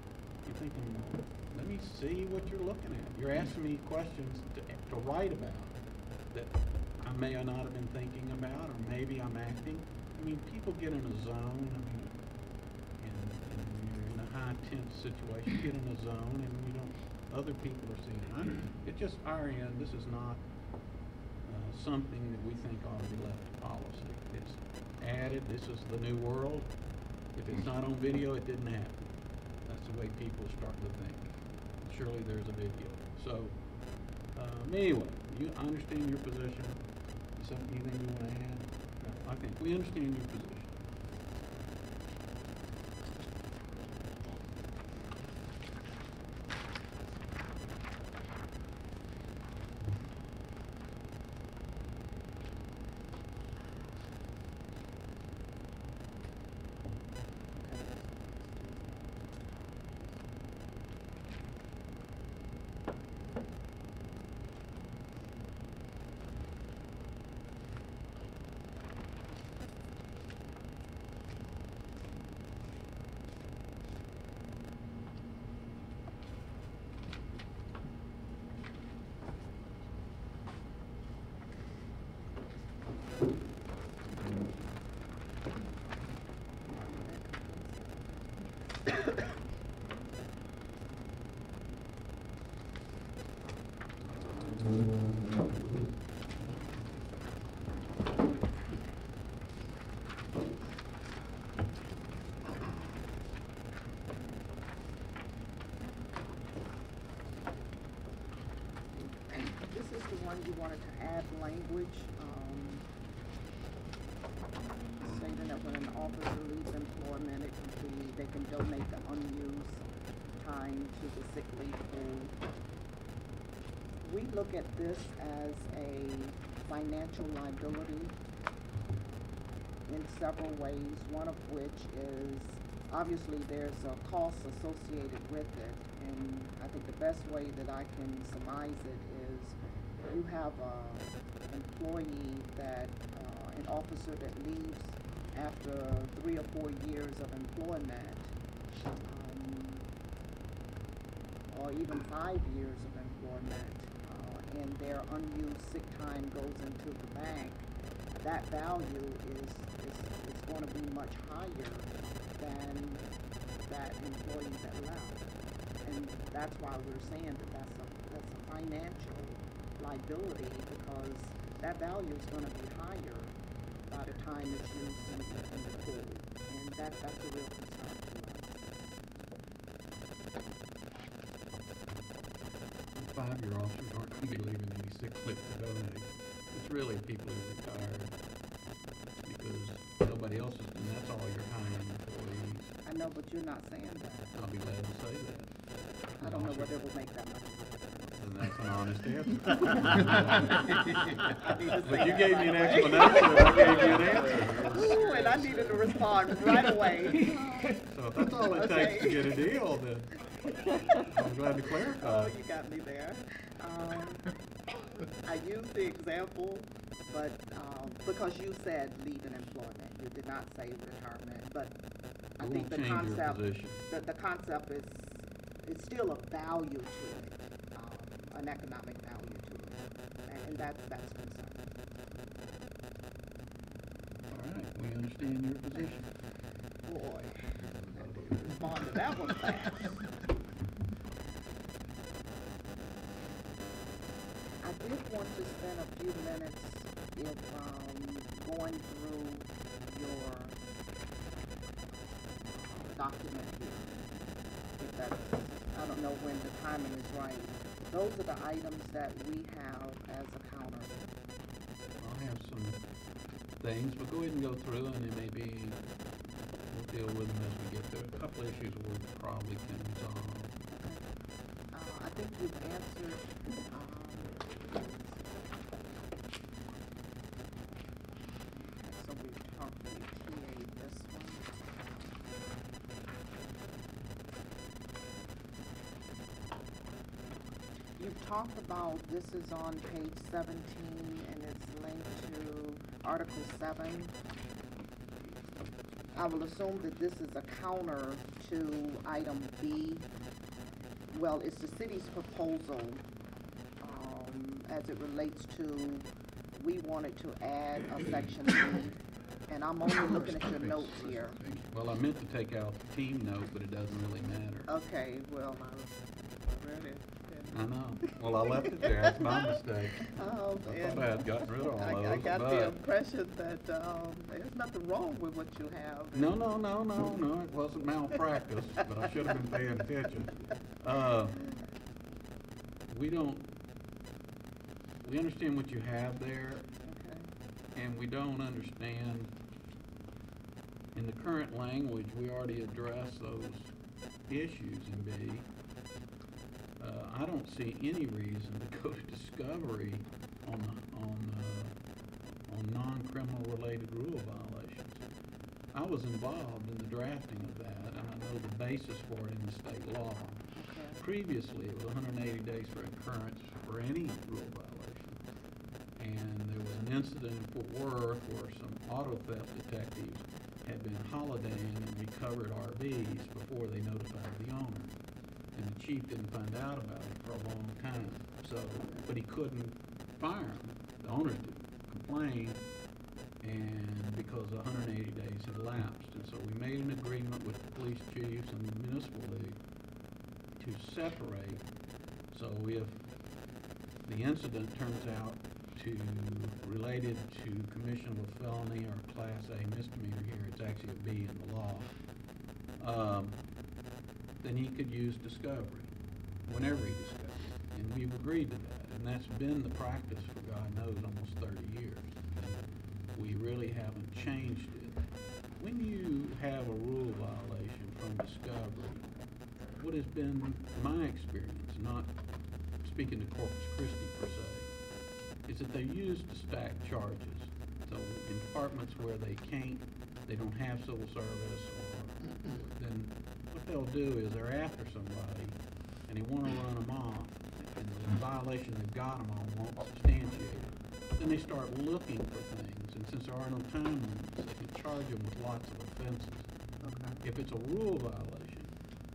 you're thinking, let me see what you're looking at. You're asking me questions to, to write about that I may or not have been thinking about, or maybe I'm acting. I mean, people get in a zone. I mean, and, and you're in a high tense situation, you get in a zone, and you don't. Other people are seeing it. I, it's just our end. This is not uh, something that we think ought to be left to policy. It's added. This is the new world. If it's not on video, it didn't happen. That's the way people start to think. Surely there's a video. So, um, anyway, you I understand your position. Something you think you want to add? No, I think we understand your position. You wanted to add language, um, stating that when an officer leaves employment, it can be, they can donate the unused time to the sick leave pool. We look at this as a financial liability in several ways, one of which is, obviously there's a cost associated with it, and I think the best way that I can surmise it is you have an employee that, uh, an officer that leaves after three or four years of employment, um, or even five years of employment, uh, and their unused sick time goes into the bank. That value is, is, is going to be much higher than that employee that left. And that's why we're saying that that's a, that's a financial liability, because that value is going to be higher by the time it's used in, in the pool, and that, that's a real concern to us. Five-year officers aren't going to be leaving any sick leave to donate. It's really people who are retired because nobody else is, and that's all your high-end employees. I know, but you're not saying that. I'll be glad to say that. I don't know whether it will make that much difference. And that's an honest answer. But But you gave me an explanation, and I gave you an answer. Ooh, and I needed to respond right away. So if that's all it takes to Okay. get a deal, then I'm glad to clarify. Oh, you got me there. Um, I used the example, but, um, because you said leaving employment, you did not say retirement, but I It think won't the change your concept, position. the, the concept is, is still a value to it, um, an economic value to it, and, and that's, that's concerning. All right, we understand your position. Boy, respond to that one fast. I did want to spend a few minutes if, um, going through your document here. If that's, I don't know when the timing is right. Those are the items that we have as a counter. I'll have some things, but go ahead and go through, and then maybe we'll deal with them as we get there. A couple issues we probably can resolve. Uh, I think you've answered, um, so we've talked, we T A'd this one. You've talked about, this is on page seventeen, and it's linked to Article seven. I will assume that this is a counter to item B, well, it's the city's proposal, um, as it relates to, we wanted to add a section B, and I'm only looking at your notes here. Well, I meant to take out the team note, but it doesn't really matter. Okay, well, I read it. I know. Well, I left it there. That's my mistake. Um, I and thought I had gotten rid of all I, those, I got but- the impression that, um, there's nothing wrong with what you have. No, no, no, no, no, it wasn't malpractice, but I should have been paying attention. Uh, we don't, we understand what you have there, Okay. and we don't understand, in the current language, we already addressed those issues in B. Uh, I don't see any reason to go to discovery on, the- on, uh, on non-criminal related rule violations. I was involved in the drafting of that, and I know the basis for it in the state law. Okay. Previously, it was one hundred eighty days for occurrence for any rule violation. And there was an incident in Fort Worth where some auto theft detectives had been holidaying and recovered R Vs before they notified the owner. And the chief didn't find out about it for a long time. So, but he couldn't fire him. The owners didn't complain, and because one hundred eighty days had lapsed. And so we made an agreement with the police chiefs and the municipal league to separate. So if the incident turns out to related to commission of a felony or a class A misdemeanor here, it's actually a B in the law. Um, then he could use discovery whenever he discovers it. And we've agreed to that. And that's been the practice for God knows almost thirty years. And we really haven't changed it. When you have a rule violation from discovery, what has been my experience, not speaking to Corpus Christi per se, is that they're used to stack charges. So in departments where they can't, they don't have civil service, or then what they'll do is they're after somebody and they want to run them off, and the violation they've got them on won't substantiate it. Then they start looking for things, and since there are no time limits, they can charge them with lots of offenses. Okay. If it's a rule violation,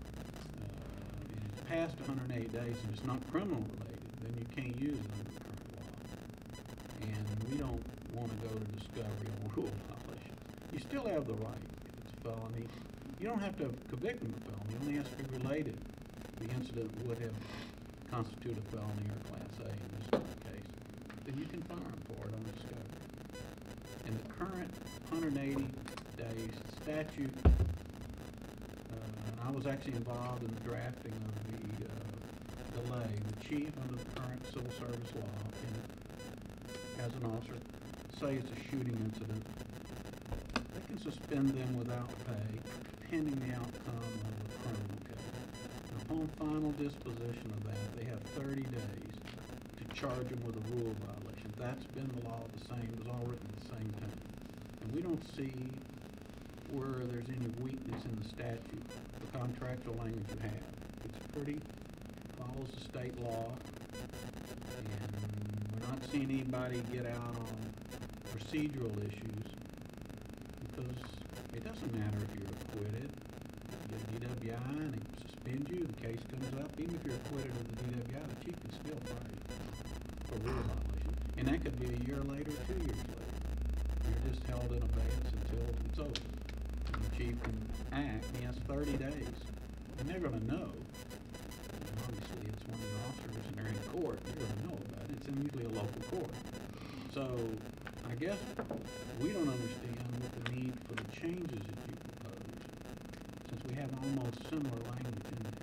uh, and it's past one hundred eighty days and it's not criminal related, then you can't use it under the current law. And we don't want to go to discovery on rule violations. You still have the right, if it's a felony, you don't have to convict them of felony, it only has to be related. The incident would have constituted a felony or class A in this case. Then you can fire them for it on discovery. In the current one hundred eighty days statute, uh, and I was actually involved in the drafting of the uh, delay. The chief under the current civil service law, and as an officer, say it's a shooting incident, they can suspend them without pay pending the outcome of a criminal case. And upon final disposition of that, they have thirty days to charge them with a rule violation. That's been the law the same, it was all written at the same time. And we don't see where there's any weakness in the statute, the contractual language you have. It's pretty, follows the state law, and we're not seeing anybody get out on procedural issues, because it doesn't matter if you're acquitted. You get a D W I and they suspend you, the case comes up, even if you're acquitted of the D W I, the chief can still fire you for rule violation. And that could be a year later, two years later. You're just held in abeyance until it's over. And the chief can act, and he has thirty days. And they're gonna know. And obviously, it's one of your officers and they're in court, you're gonna know about it. It's usually a local court. So, I guess we don't understand what the need for the changes that you propose, since we have almost similar language in there.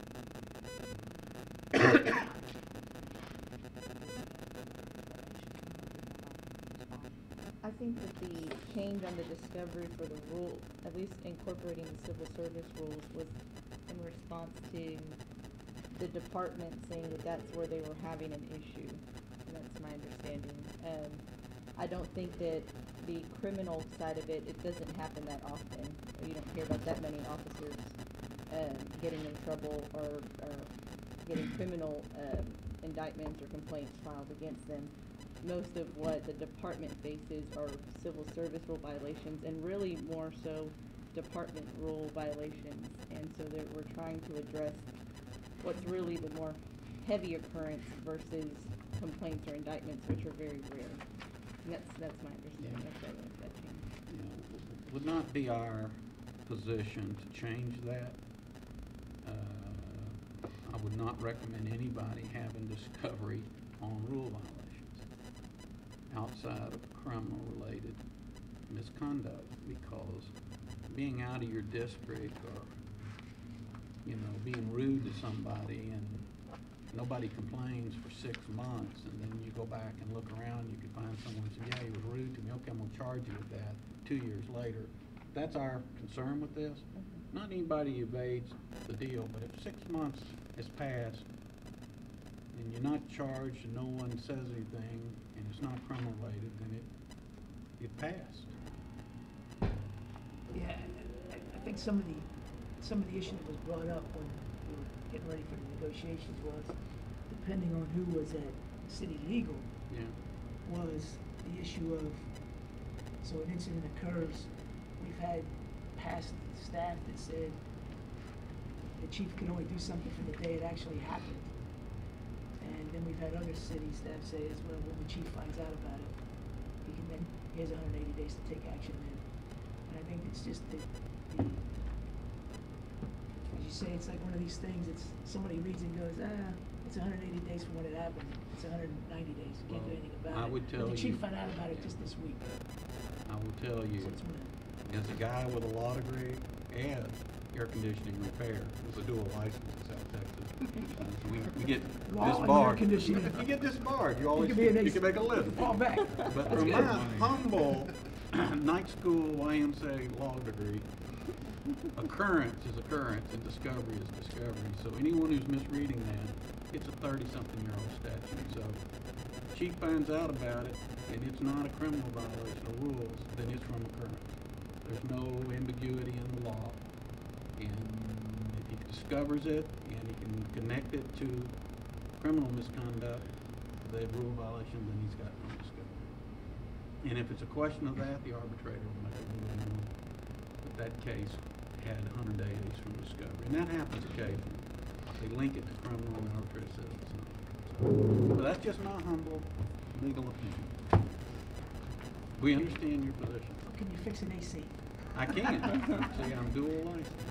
I think that the change on the discovery for the rule, at least incorporating the civil service rules, was in response to the department saying that that's where they were having an issue. And that's my understanding. Um, I don't think that the criminal side of it, it doesn't happen that often. You don't hear about that many officers um, getting in trouble or, or getting criminal um, indictments or complaints filed against them. Most of what the department faces are civil service rule violations, and really more so department rule violations. And so that we're trying to address what's really the more heavy occurrence versus complaints or indictments, which are very rare. And that's, that's my understanding of that, of that change. You know, would not be our position to change that. Uh, I would not recommend anybody having discovery on rule violations outside of criminal-related misconduct, because being out of your district or, you know, being rude to somebody and nobody complains for six months, and then you go back and look around, you could find someone who said, yeah, he was rude to me, okay, I'm gonna charge you with that two years later. That's our concern with this. Not anybody evades the deal, but if six months has passed and you're not charged and no one says anything and it's not criminal related, then it, it passed. Yeah, I, I think some of the, some of the issue that was brought up when we were getting ready for the negotiations was, depending on who was at city legal, Yeah. was the issue of, so an incident occurs, we've had past staff that said the chief can only do something from the day it actually happened. And then we've had other city staff say as well, when the chief finds out about it, he can then, he has one hundred eighty days to take action then. And I think it's just the, the, as you say, it's like one of these things, it's, somebody reads and goes, ah, it's one hundred eighty days from when it happened, it's one hundred ninety days, you can't do Well, anything about I it. would tell But the chief you- found out about it just this week. I will tell you, So it's one of- as a guy with a law degree and air conditioning repair, with a dual license in South Texas, uh, we, we get Law and air disbarred. conditioning. You get disbarred, you always, can be an you ace- can make a you living. can fall back. But That's from good. my humble night school Y M C A law degree, occurrence is occurrence and discovery is discovery. So anyone who's misreading that, it's a thirty-something year old statute. So chief finds out about it and it's not a criminal violation of rules, then it's from occurrence. There's no ambiguity in the law. And if he discovers it and he can connect it to criminal misconduct, the rule violation, then he's got no discovery. And if it's a question of that, the arbitrator will make a ruling. But that case had one hundred days from discovery. And that happens occasionally. They link it to criminal and the arbitrator says it's not. So, but that's just my humble legal opinion. We understand your position. Can you fix an A C? I can. See, I'm dual licensed.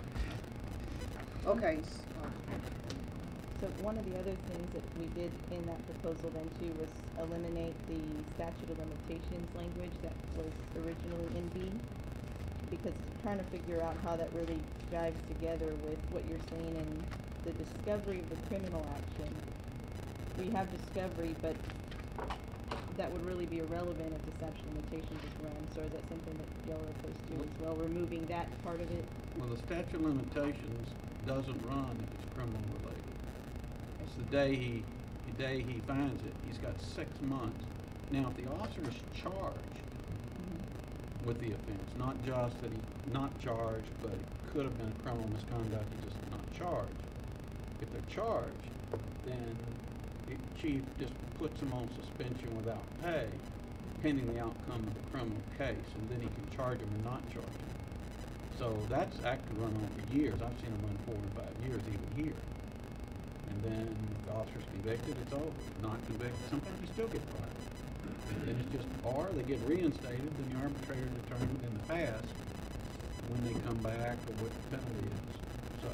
Okay, s- uh, So one of the other things that we did in that proposal then too was eliminate the statute of limitations language that was originally in B. Because trying to figure out how that really jives together with what you're saying in the discovery of the criminal action. We have discovery, but that would really be irrelevant if the statute of limitations is run. So is that something that y'all are opposed to as well, removing that part of it? Well, the statute of limitations doesn't run if it's criminal related. It's the day he, the day he finds it, he's got six months. Now, if the officer is charged Mm-hmm. with the offense, not just that he not charged, but it could have been a criminal misconduct, he just not charged. If they're charged, then the chief just puts them on suspension without pay, pending the outcome of the criminal case, and then he can charge them or not charge them. So that's actually run on for years. I've seen them run four and five years even here. And then if the officer's convicted, it's over. Not convicted, sometimes you still get fired. And then it's just, or they get reinstated, then the arbitrator determined in the past when they come back or what the penalty is. So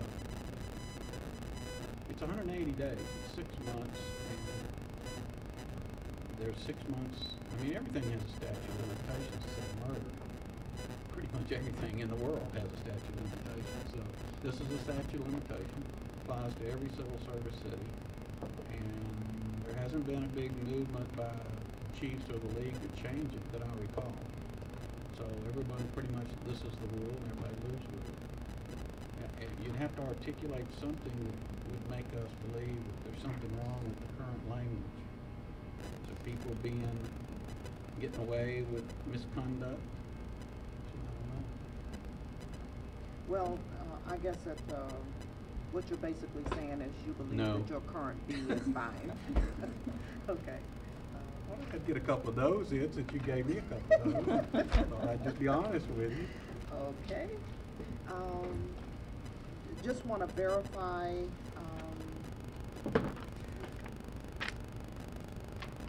it's one hundred eighty days, it's six months, and there's six months, I mean, everything has a statute of limitations except murder. Pretty much everything in the world has a statute of limitations, so this is a statute of limitation, applies to every civil service city, and there hasn't been a big movement by chiefs of the league to change it that I recall. So everybody pretty much, this is the rule, and everybody lives with it. Uh, uh, You'd have to articulate something that would make us believe that there's something wrong with the current language. So people being, getting away with misconduct. I don't know. well, uh, I guess that, uh, what you're basically saying is you believe No. that your current B is fine. Okay. Well, I could get a couple of those in since you gave me a couple of those. So I'd just be honest with you. Okay. Um, just want to verify, um,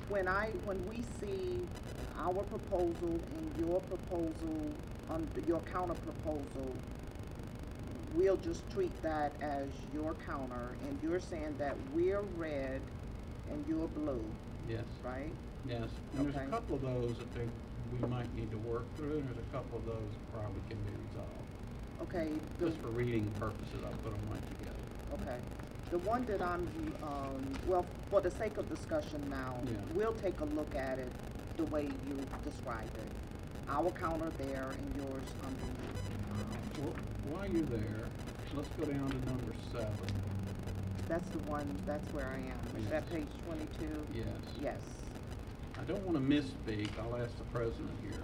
when I, when we see our proposal and your proposal, um, your counter proposal, we'll just treat that as your counter, and you're saying that we're red and you're blue, Yes, right? yes. And there's Okay. a couple of those that they, we might need to work through, and there's a couple of those that probably can be resolved. Okay, the, Just for reading purposes, I put them right together. okay. The one that I'm, um, well, for the sake of discussion now, Yeah. we'll take a look at it the way you described it. Our counter there and yours underneath. Well, while you're there, let's go down to number seven. That's the one, that's where I am. Is that Yes. page twenty-two? Yes. Yes. I don't want to misspeak, I'll ask the president here.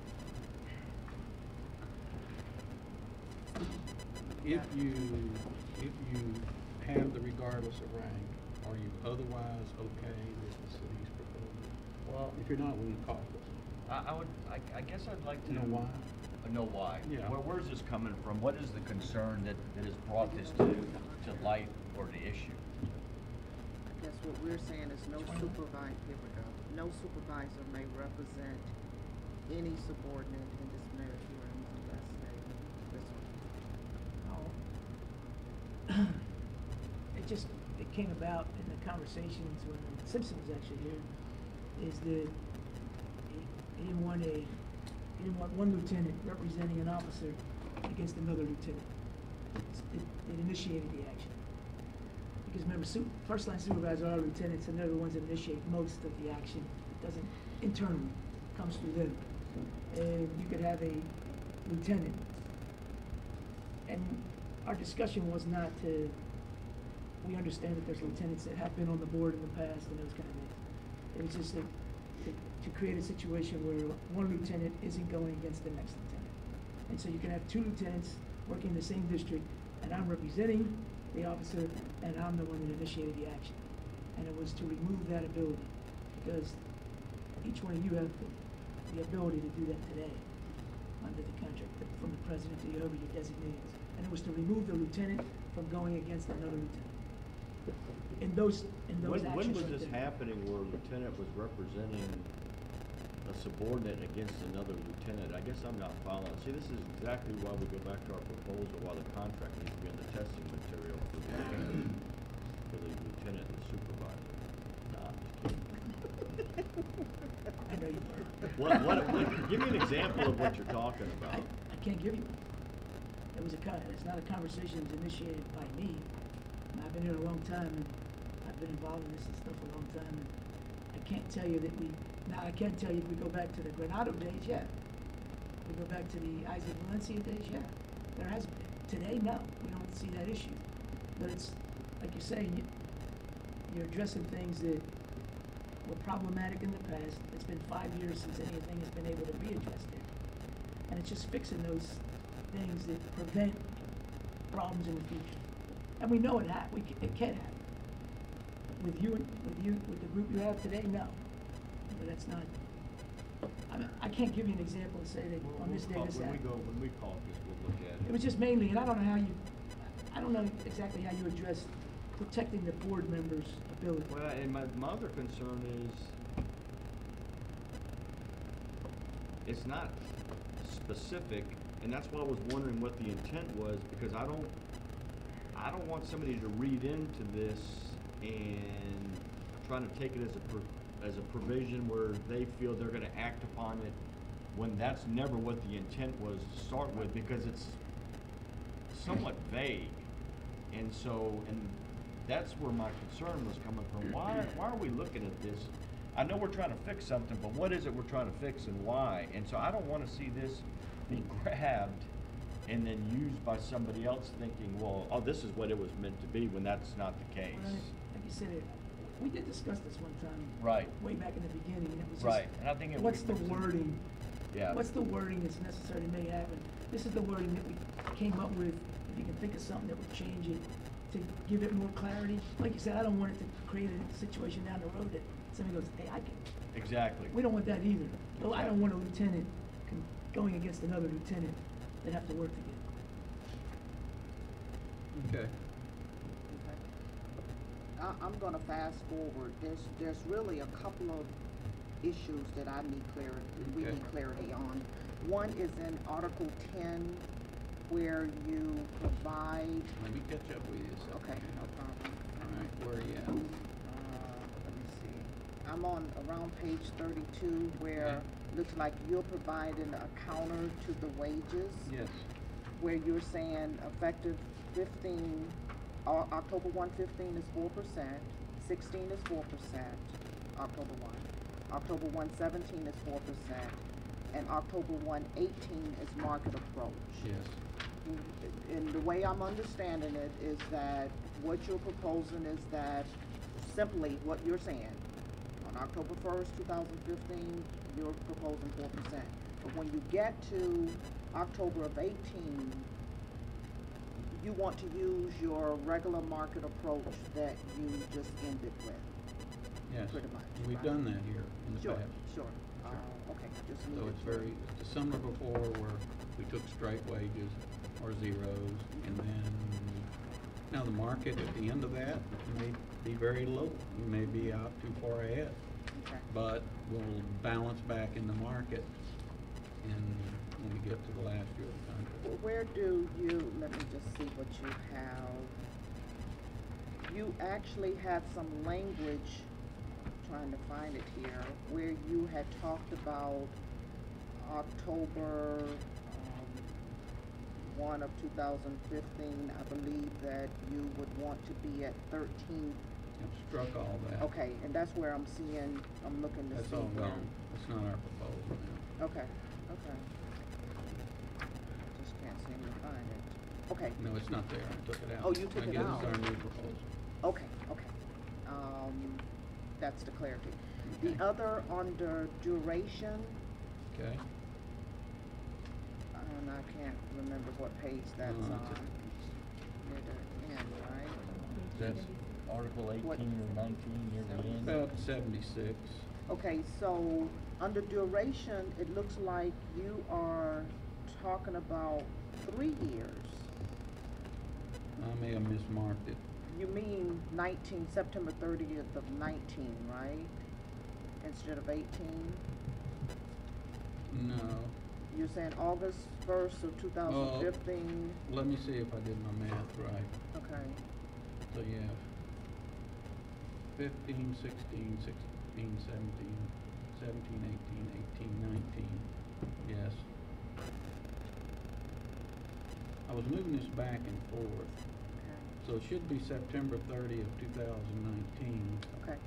If you, if you have the regardless of rank, are you otherwise okay with the city's proposal? Well, If you're not, we can caucus. I, I would, I, I guess I'd like to. Know why? uh, Know why. Yeah. Where, where's this coming from? What is the concern that, that has brought this to, to light or the issue? I guess what we're saying is no supervisor, here we go. No supervisor may represent any subordinate in disciplinary hearings unless they, this one. Oh. It just, it came about in the conversations when Simpson was actually here, is that he, he didn't want a, he didn't want one lieutenant representing an officer against another lieutenant. It, it initiated the action. Because remember, su- first line supervisors are lieutenants, and they're the ones that initiate most of the action. It doesn't, internally, comes through them. And you could have a lieutenant. And our discussion was not to, we understand that there's lieutenants that have been on the board in the past and those kind of things. It was just to, to, to create a situation where one lieutenant isn't going against the next lieutenant. And so you can have two lieutenants working in the same district, and I'm representing the officer, and I'm the one that initiated the action. And it was to remove that ability, because each one of you have the, the ability to do that today under the contract, the- from the president to whoever your designee is. And it was to remove the lieutenant from going against another lieutenant. In those, in those When, actions when was right this there. happening where a lieutenant was representing a subordinate against another lieutenant? I guess I'm not following. See, this is exactly why we go back to our proposal, why the contract needs to be in the testing material for the lieutenant, for the lieutenant and supervisor. Nah, I'm just kidding. I know you were. What, what, what, give me an example of what you're talking I, about. I can't give you one. It was a con, it's not a conversation that was initiated by me. And I've been here a long time, and I've been involved in this and stuff a long time, and I can't tell you that we, now I can tell you if we go back to the Granado days, yeah. We go back to the Isaac Valencia days, yeah. There has been. Today, no, we don't see that issue. But it's, like you're saying, you, you're addressing things that were problematic in the past. It's been five years since anything has been able to be addressed there. And it's just fixing those things that prevent problems in the future. And we know it ha- we c- it can happen. With you, and- with you, with the group you have today, no. But that's not, I mean, I can't give you an example and say that on this day We'll this call- When we happened. go, when we caucus, we'll look at it. It was just mainly, and I don't know how you, I don't know exactly how you address protecting the board members' ability. Well, and my, my other concern is, it's not specific, and that's why I was wondering what the intent was, because I don't, I don't want somebody to read into this and trying to take it as a, pro- as a provision where they feel they're gonna act upon it, when that's never what the intent was to start with, because it's somewhat vague. And so, and that's where my concern was coming from. Why, why are we looking at this? I know we're trying to fix something, but what is it we're trying to fix and why? And so I don't wanna see this be grabbed and then used by somebody else thinking, well, oh, this is what it was meant to be, when that's not the case. Well, Like you said, it, we did discuss this one time. Right. Way back in the beginning, and it was just. Right, and I think it What's the was- wording? Yeah. What's the wording that's necessary to make it happen? This is the wording that we came up with. If you can think of something that would change it to give it more clarity. Like you said, I don't want it to create a situation down the road that somebody goes, hey, I can. Exactly. We don't want that either. Well, I don't Exactly. want a lieutenant con- going against another lieutenant that have to work together. Okay. Okay. I, I'm gonna fast forward. There's, there's really a couple of issues that I need clarity, we Okay. need clarity on. One is in Article ten, where you provide, Let me catch up with you a second. okay, no problem. All right, where are you at? Uh, let me see. I'm on around page thirty-two, where looks like you're providing a counter to the wages. Yes. Where you're saying effective fifteen, O- October one fifteen is four percent, sixteen is four percent, October one. October one seventeen is four percent, and October one eighteen is market approach. Yes. And the way I'm understanding it is that what you're proposing is that simply what you're saying, on October first, two thousand fifteen, you're proposing four percent. But when you get to October of eighteen, you want to use your regular market approach that you just ended with. Yes. Pretty much, We've right? done that here in the Sure, past. sure. Uh, okay, just So needed it's to- very, it's similar before where we took straight wages or zeros, and then, now the market at the end of that may be very low. You may be out too far ahead, Okay. but we'll balance back in the market and when we get to the last year of the contract. Well, where do you, let me just see what you have. You actually had some language, trying to find it here, where you had talked about October, um, one of two thousand fifteen. I believe that you would want to be at thirteen. I've struck all that. Okay, and that's where I'm seeing, I'm looking to see. That's all where- gone. That's not our proposal now. Okay, okay. Just can't seem to find it. Okay. No, it's not there. I took it out. Oh, you took I it guess out. it's our new proposal. Okay, okay. Um, that's the clarity. Okay. The other under duration, Okay? and I can't remember what page that's No, on. it's Near the end, right? That's Article What- eighteen or nineteen near the end. About seventy-six. Okay, so under duration, it looks like you are talking about three years. I may have mismarked it. You mean nineteen, September thirtieth of nineteen, right? Instead of eighteen? No. You're saying August first of two thousand fifteen? Let me see if I did my math right. Okay, So you have fifteen, sixteen, sixteen, seventeen, seventeen, eighteen, eighteen, nineteen. Yes. I was moving this back and forth. okay, So it should be September thirtieth, two thousand nineteen, okay.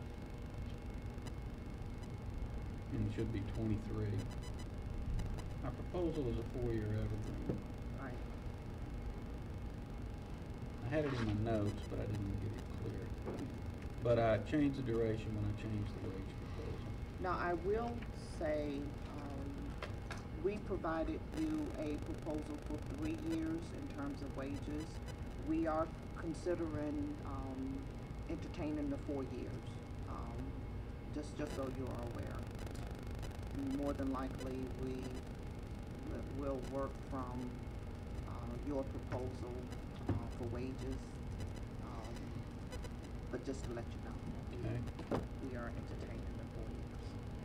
and it should be twenty-three. Our proposal is a four-year evergreen. Right. I had it in my notes, but I didn't get it clear. But I changed the duration when I changed the wage proposal. Now, I will say, um, we provided you a proposal for three years in terms of wages. We are considering, um, entertaining the four years, um, just, just so you are aware. And more than likely, we wi- will work from, uh, your proposal, uh, for wages. Um, but just to let you know, Okay? we are entertaining the four years.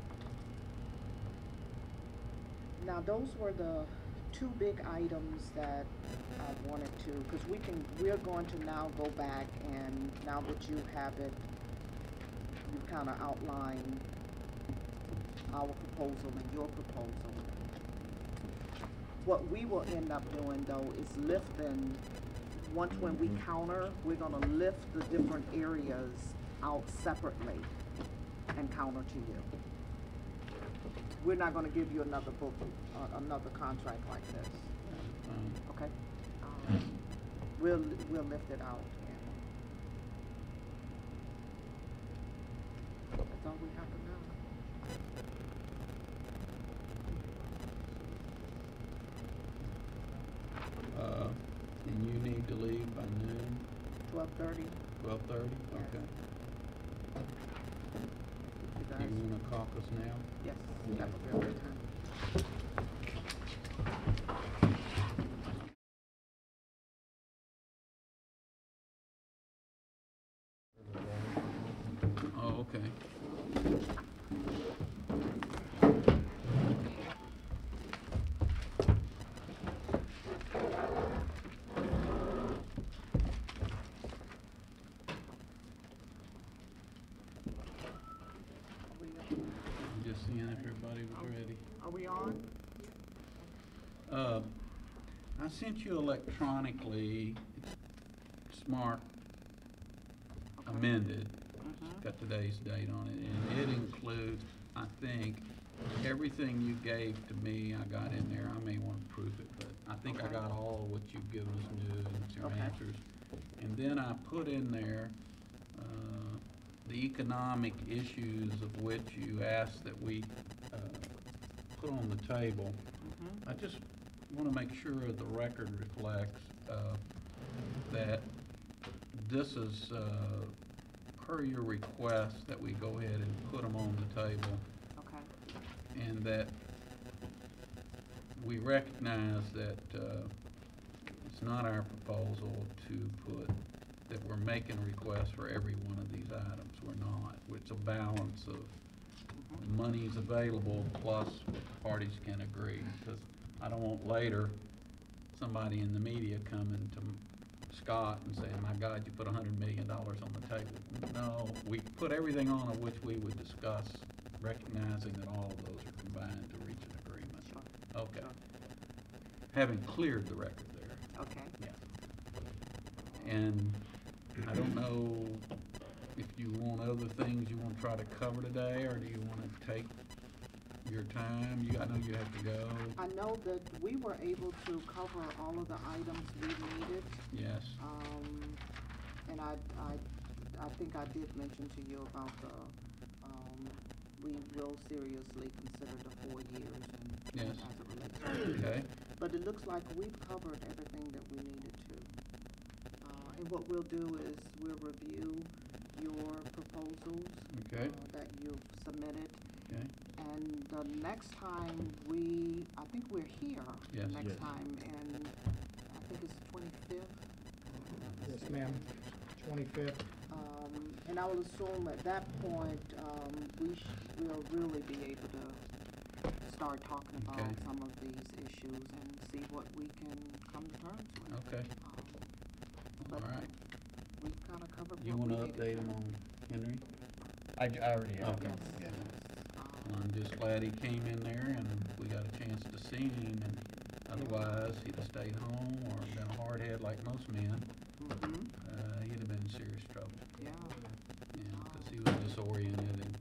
Now, those were the two big items that I wanted to, because we can, we're going to now go back and now that you have it, you've kind of outlined our proposal and your proposal. What we will end up doing though is lifting, once when we counter, we're gonna lift the different areas out separately and counter to you. We're not gonna give you another book, uh, another contract like this, Um, okay? Um, We'll, we'll lift it out and that's all we have to know. Uh, and you need to leave by noon, Twelve thirty, twelve thirty? Yes. Okay. you Do guys, you wanna caucus now? yes, you have a very good time. okay. Are we, I'm just seeing if everybody was ready. are we on? Uh, I sent you electronically, Smart Okay. amended, Mhm. got today's date on it, and it includes, I think, everything you gave to me, I got in there. I may want to prove it, but I think I Okay. got all of what you've given us new and your Okay. answers. And then I put in there, uh, the economic issues of which you asked that we, uh, put on the table. Mhm. I just want to make sure the record reflects uh, that this is, uh, per your request, that we go ahead and put them on the table, Okay. and that we recognize that uh, it's not our proposal to put, that we're making requests for every one of these items. We're not. It's a balance of Mhm. money's available plus what the parties can agree, because I don't want later somebody in the media coming to Scott and saying, my God, you put a hundred million dollars on the table. No, we put everything on of which we would discuss, recognizing that all of those are combined to reach an agreement. Sure. Okay. Sure. Having cleared the record there, Okay. yeah. And I don't know if you want other things you want to try to cover today, or do you want to take your time? You, I know you have to go. I know that we were able to cover all of the items we needed. Yes. Um, and I, I, I think I did mention to you about the, um, we will seriously consider the four years and Yes. as it relates to. Okay. But it looks like we've covered everything that we needed to. Uh, and what we'll do is we'll review your proposals. Okay. uh, That you've submitted. Okay. And the next time we, I think we're here. Yes. Next Yes. time, and I think it's twenty-fifth. Yes, ma'am, twenty-fifth. Um, and I will assume at that point, um, we sh- we'll really be able to start talking about Okay. some of these issues and see what we can come to terms with. Okay. Um, All but right. we've kind of covered You what want we to needed update them on Henry? I, I already have. Okay. Yes. Well, Um, I'm just glad he came in there and we got a chance to see him, and otherwise he'd have stayed home or been a hard head like most men. mhm, Uh, he'd have been in serious trouble, yeah. yeah, because he was disoriented, and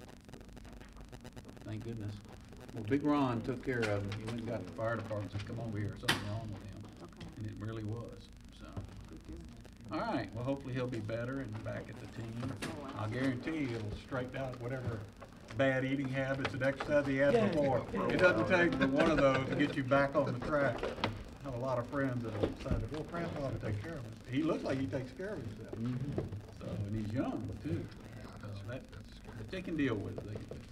thank goodness. Well, Big Ron took care of him. He went and got the fire department, said, come over here, something wrong with him. Okay, And it really was, so. good deal. All right, well, hopefully he'll be better and back at the team. I'll guarantee he'll straighten out whatever bad eating habits and exercise he had Yeah. before. It doesn't take but one of those to get you back on the track. I have a lot of friends that have decided, well, Grandpa ought to take care of us. He looks like he takes care of himself. Mhm. So, and he's young too. So that, but they can deal with it, they can fix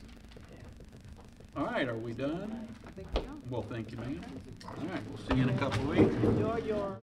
it. All right, are we done? I think we are. Well, thank you, ma'am. All right, we'll see you in a couple of weeks. Enjoy your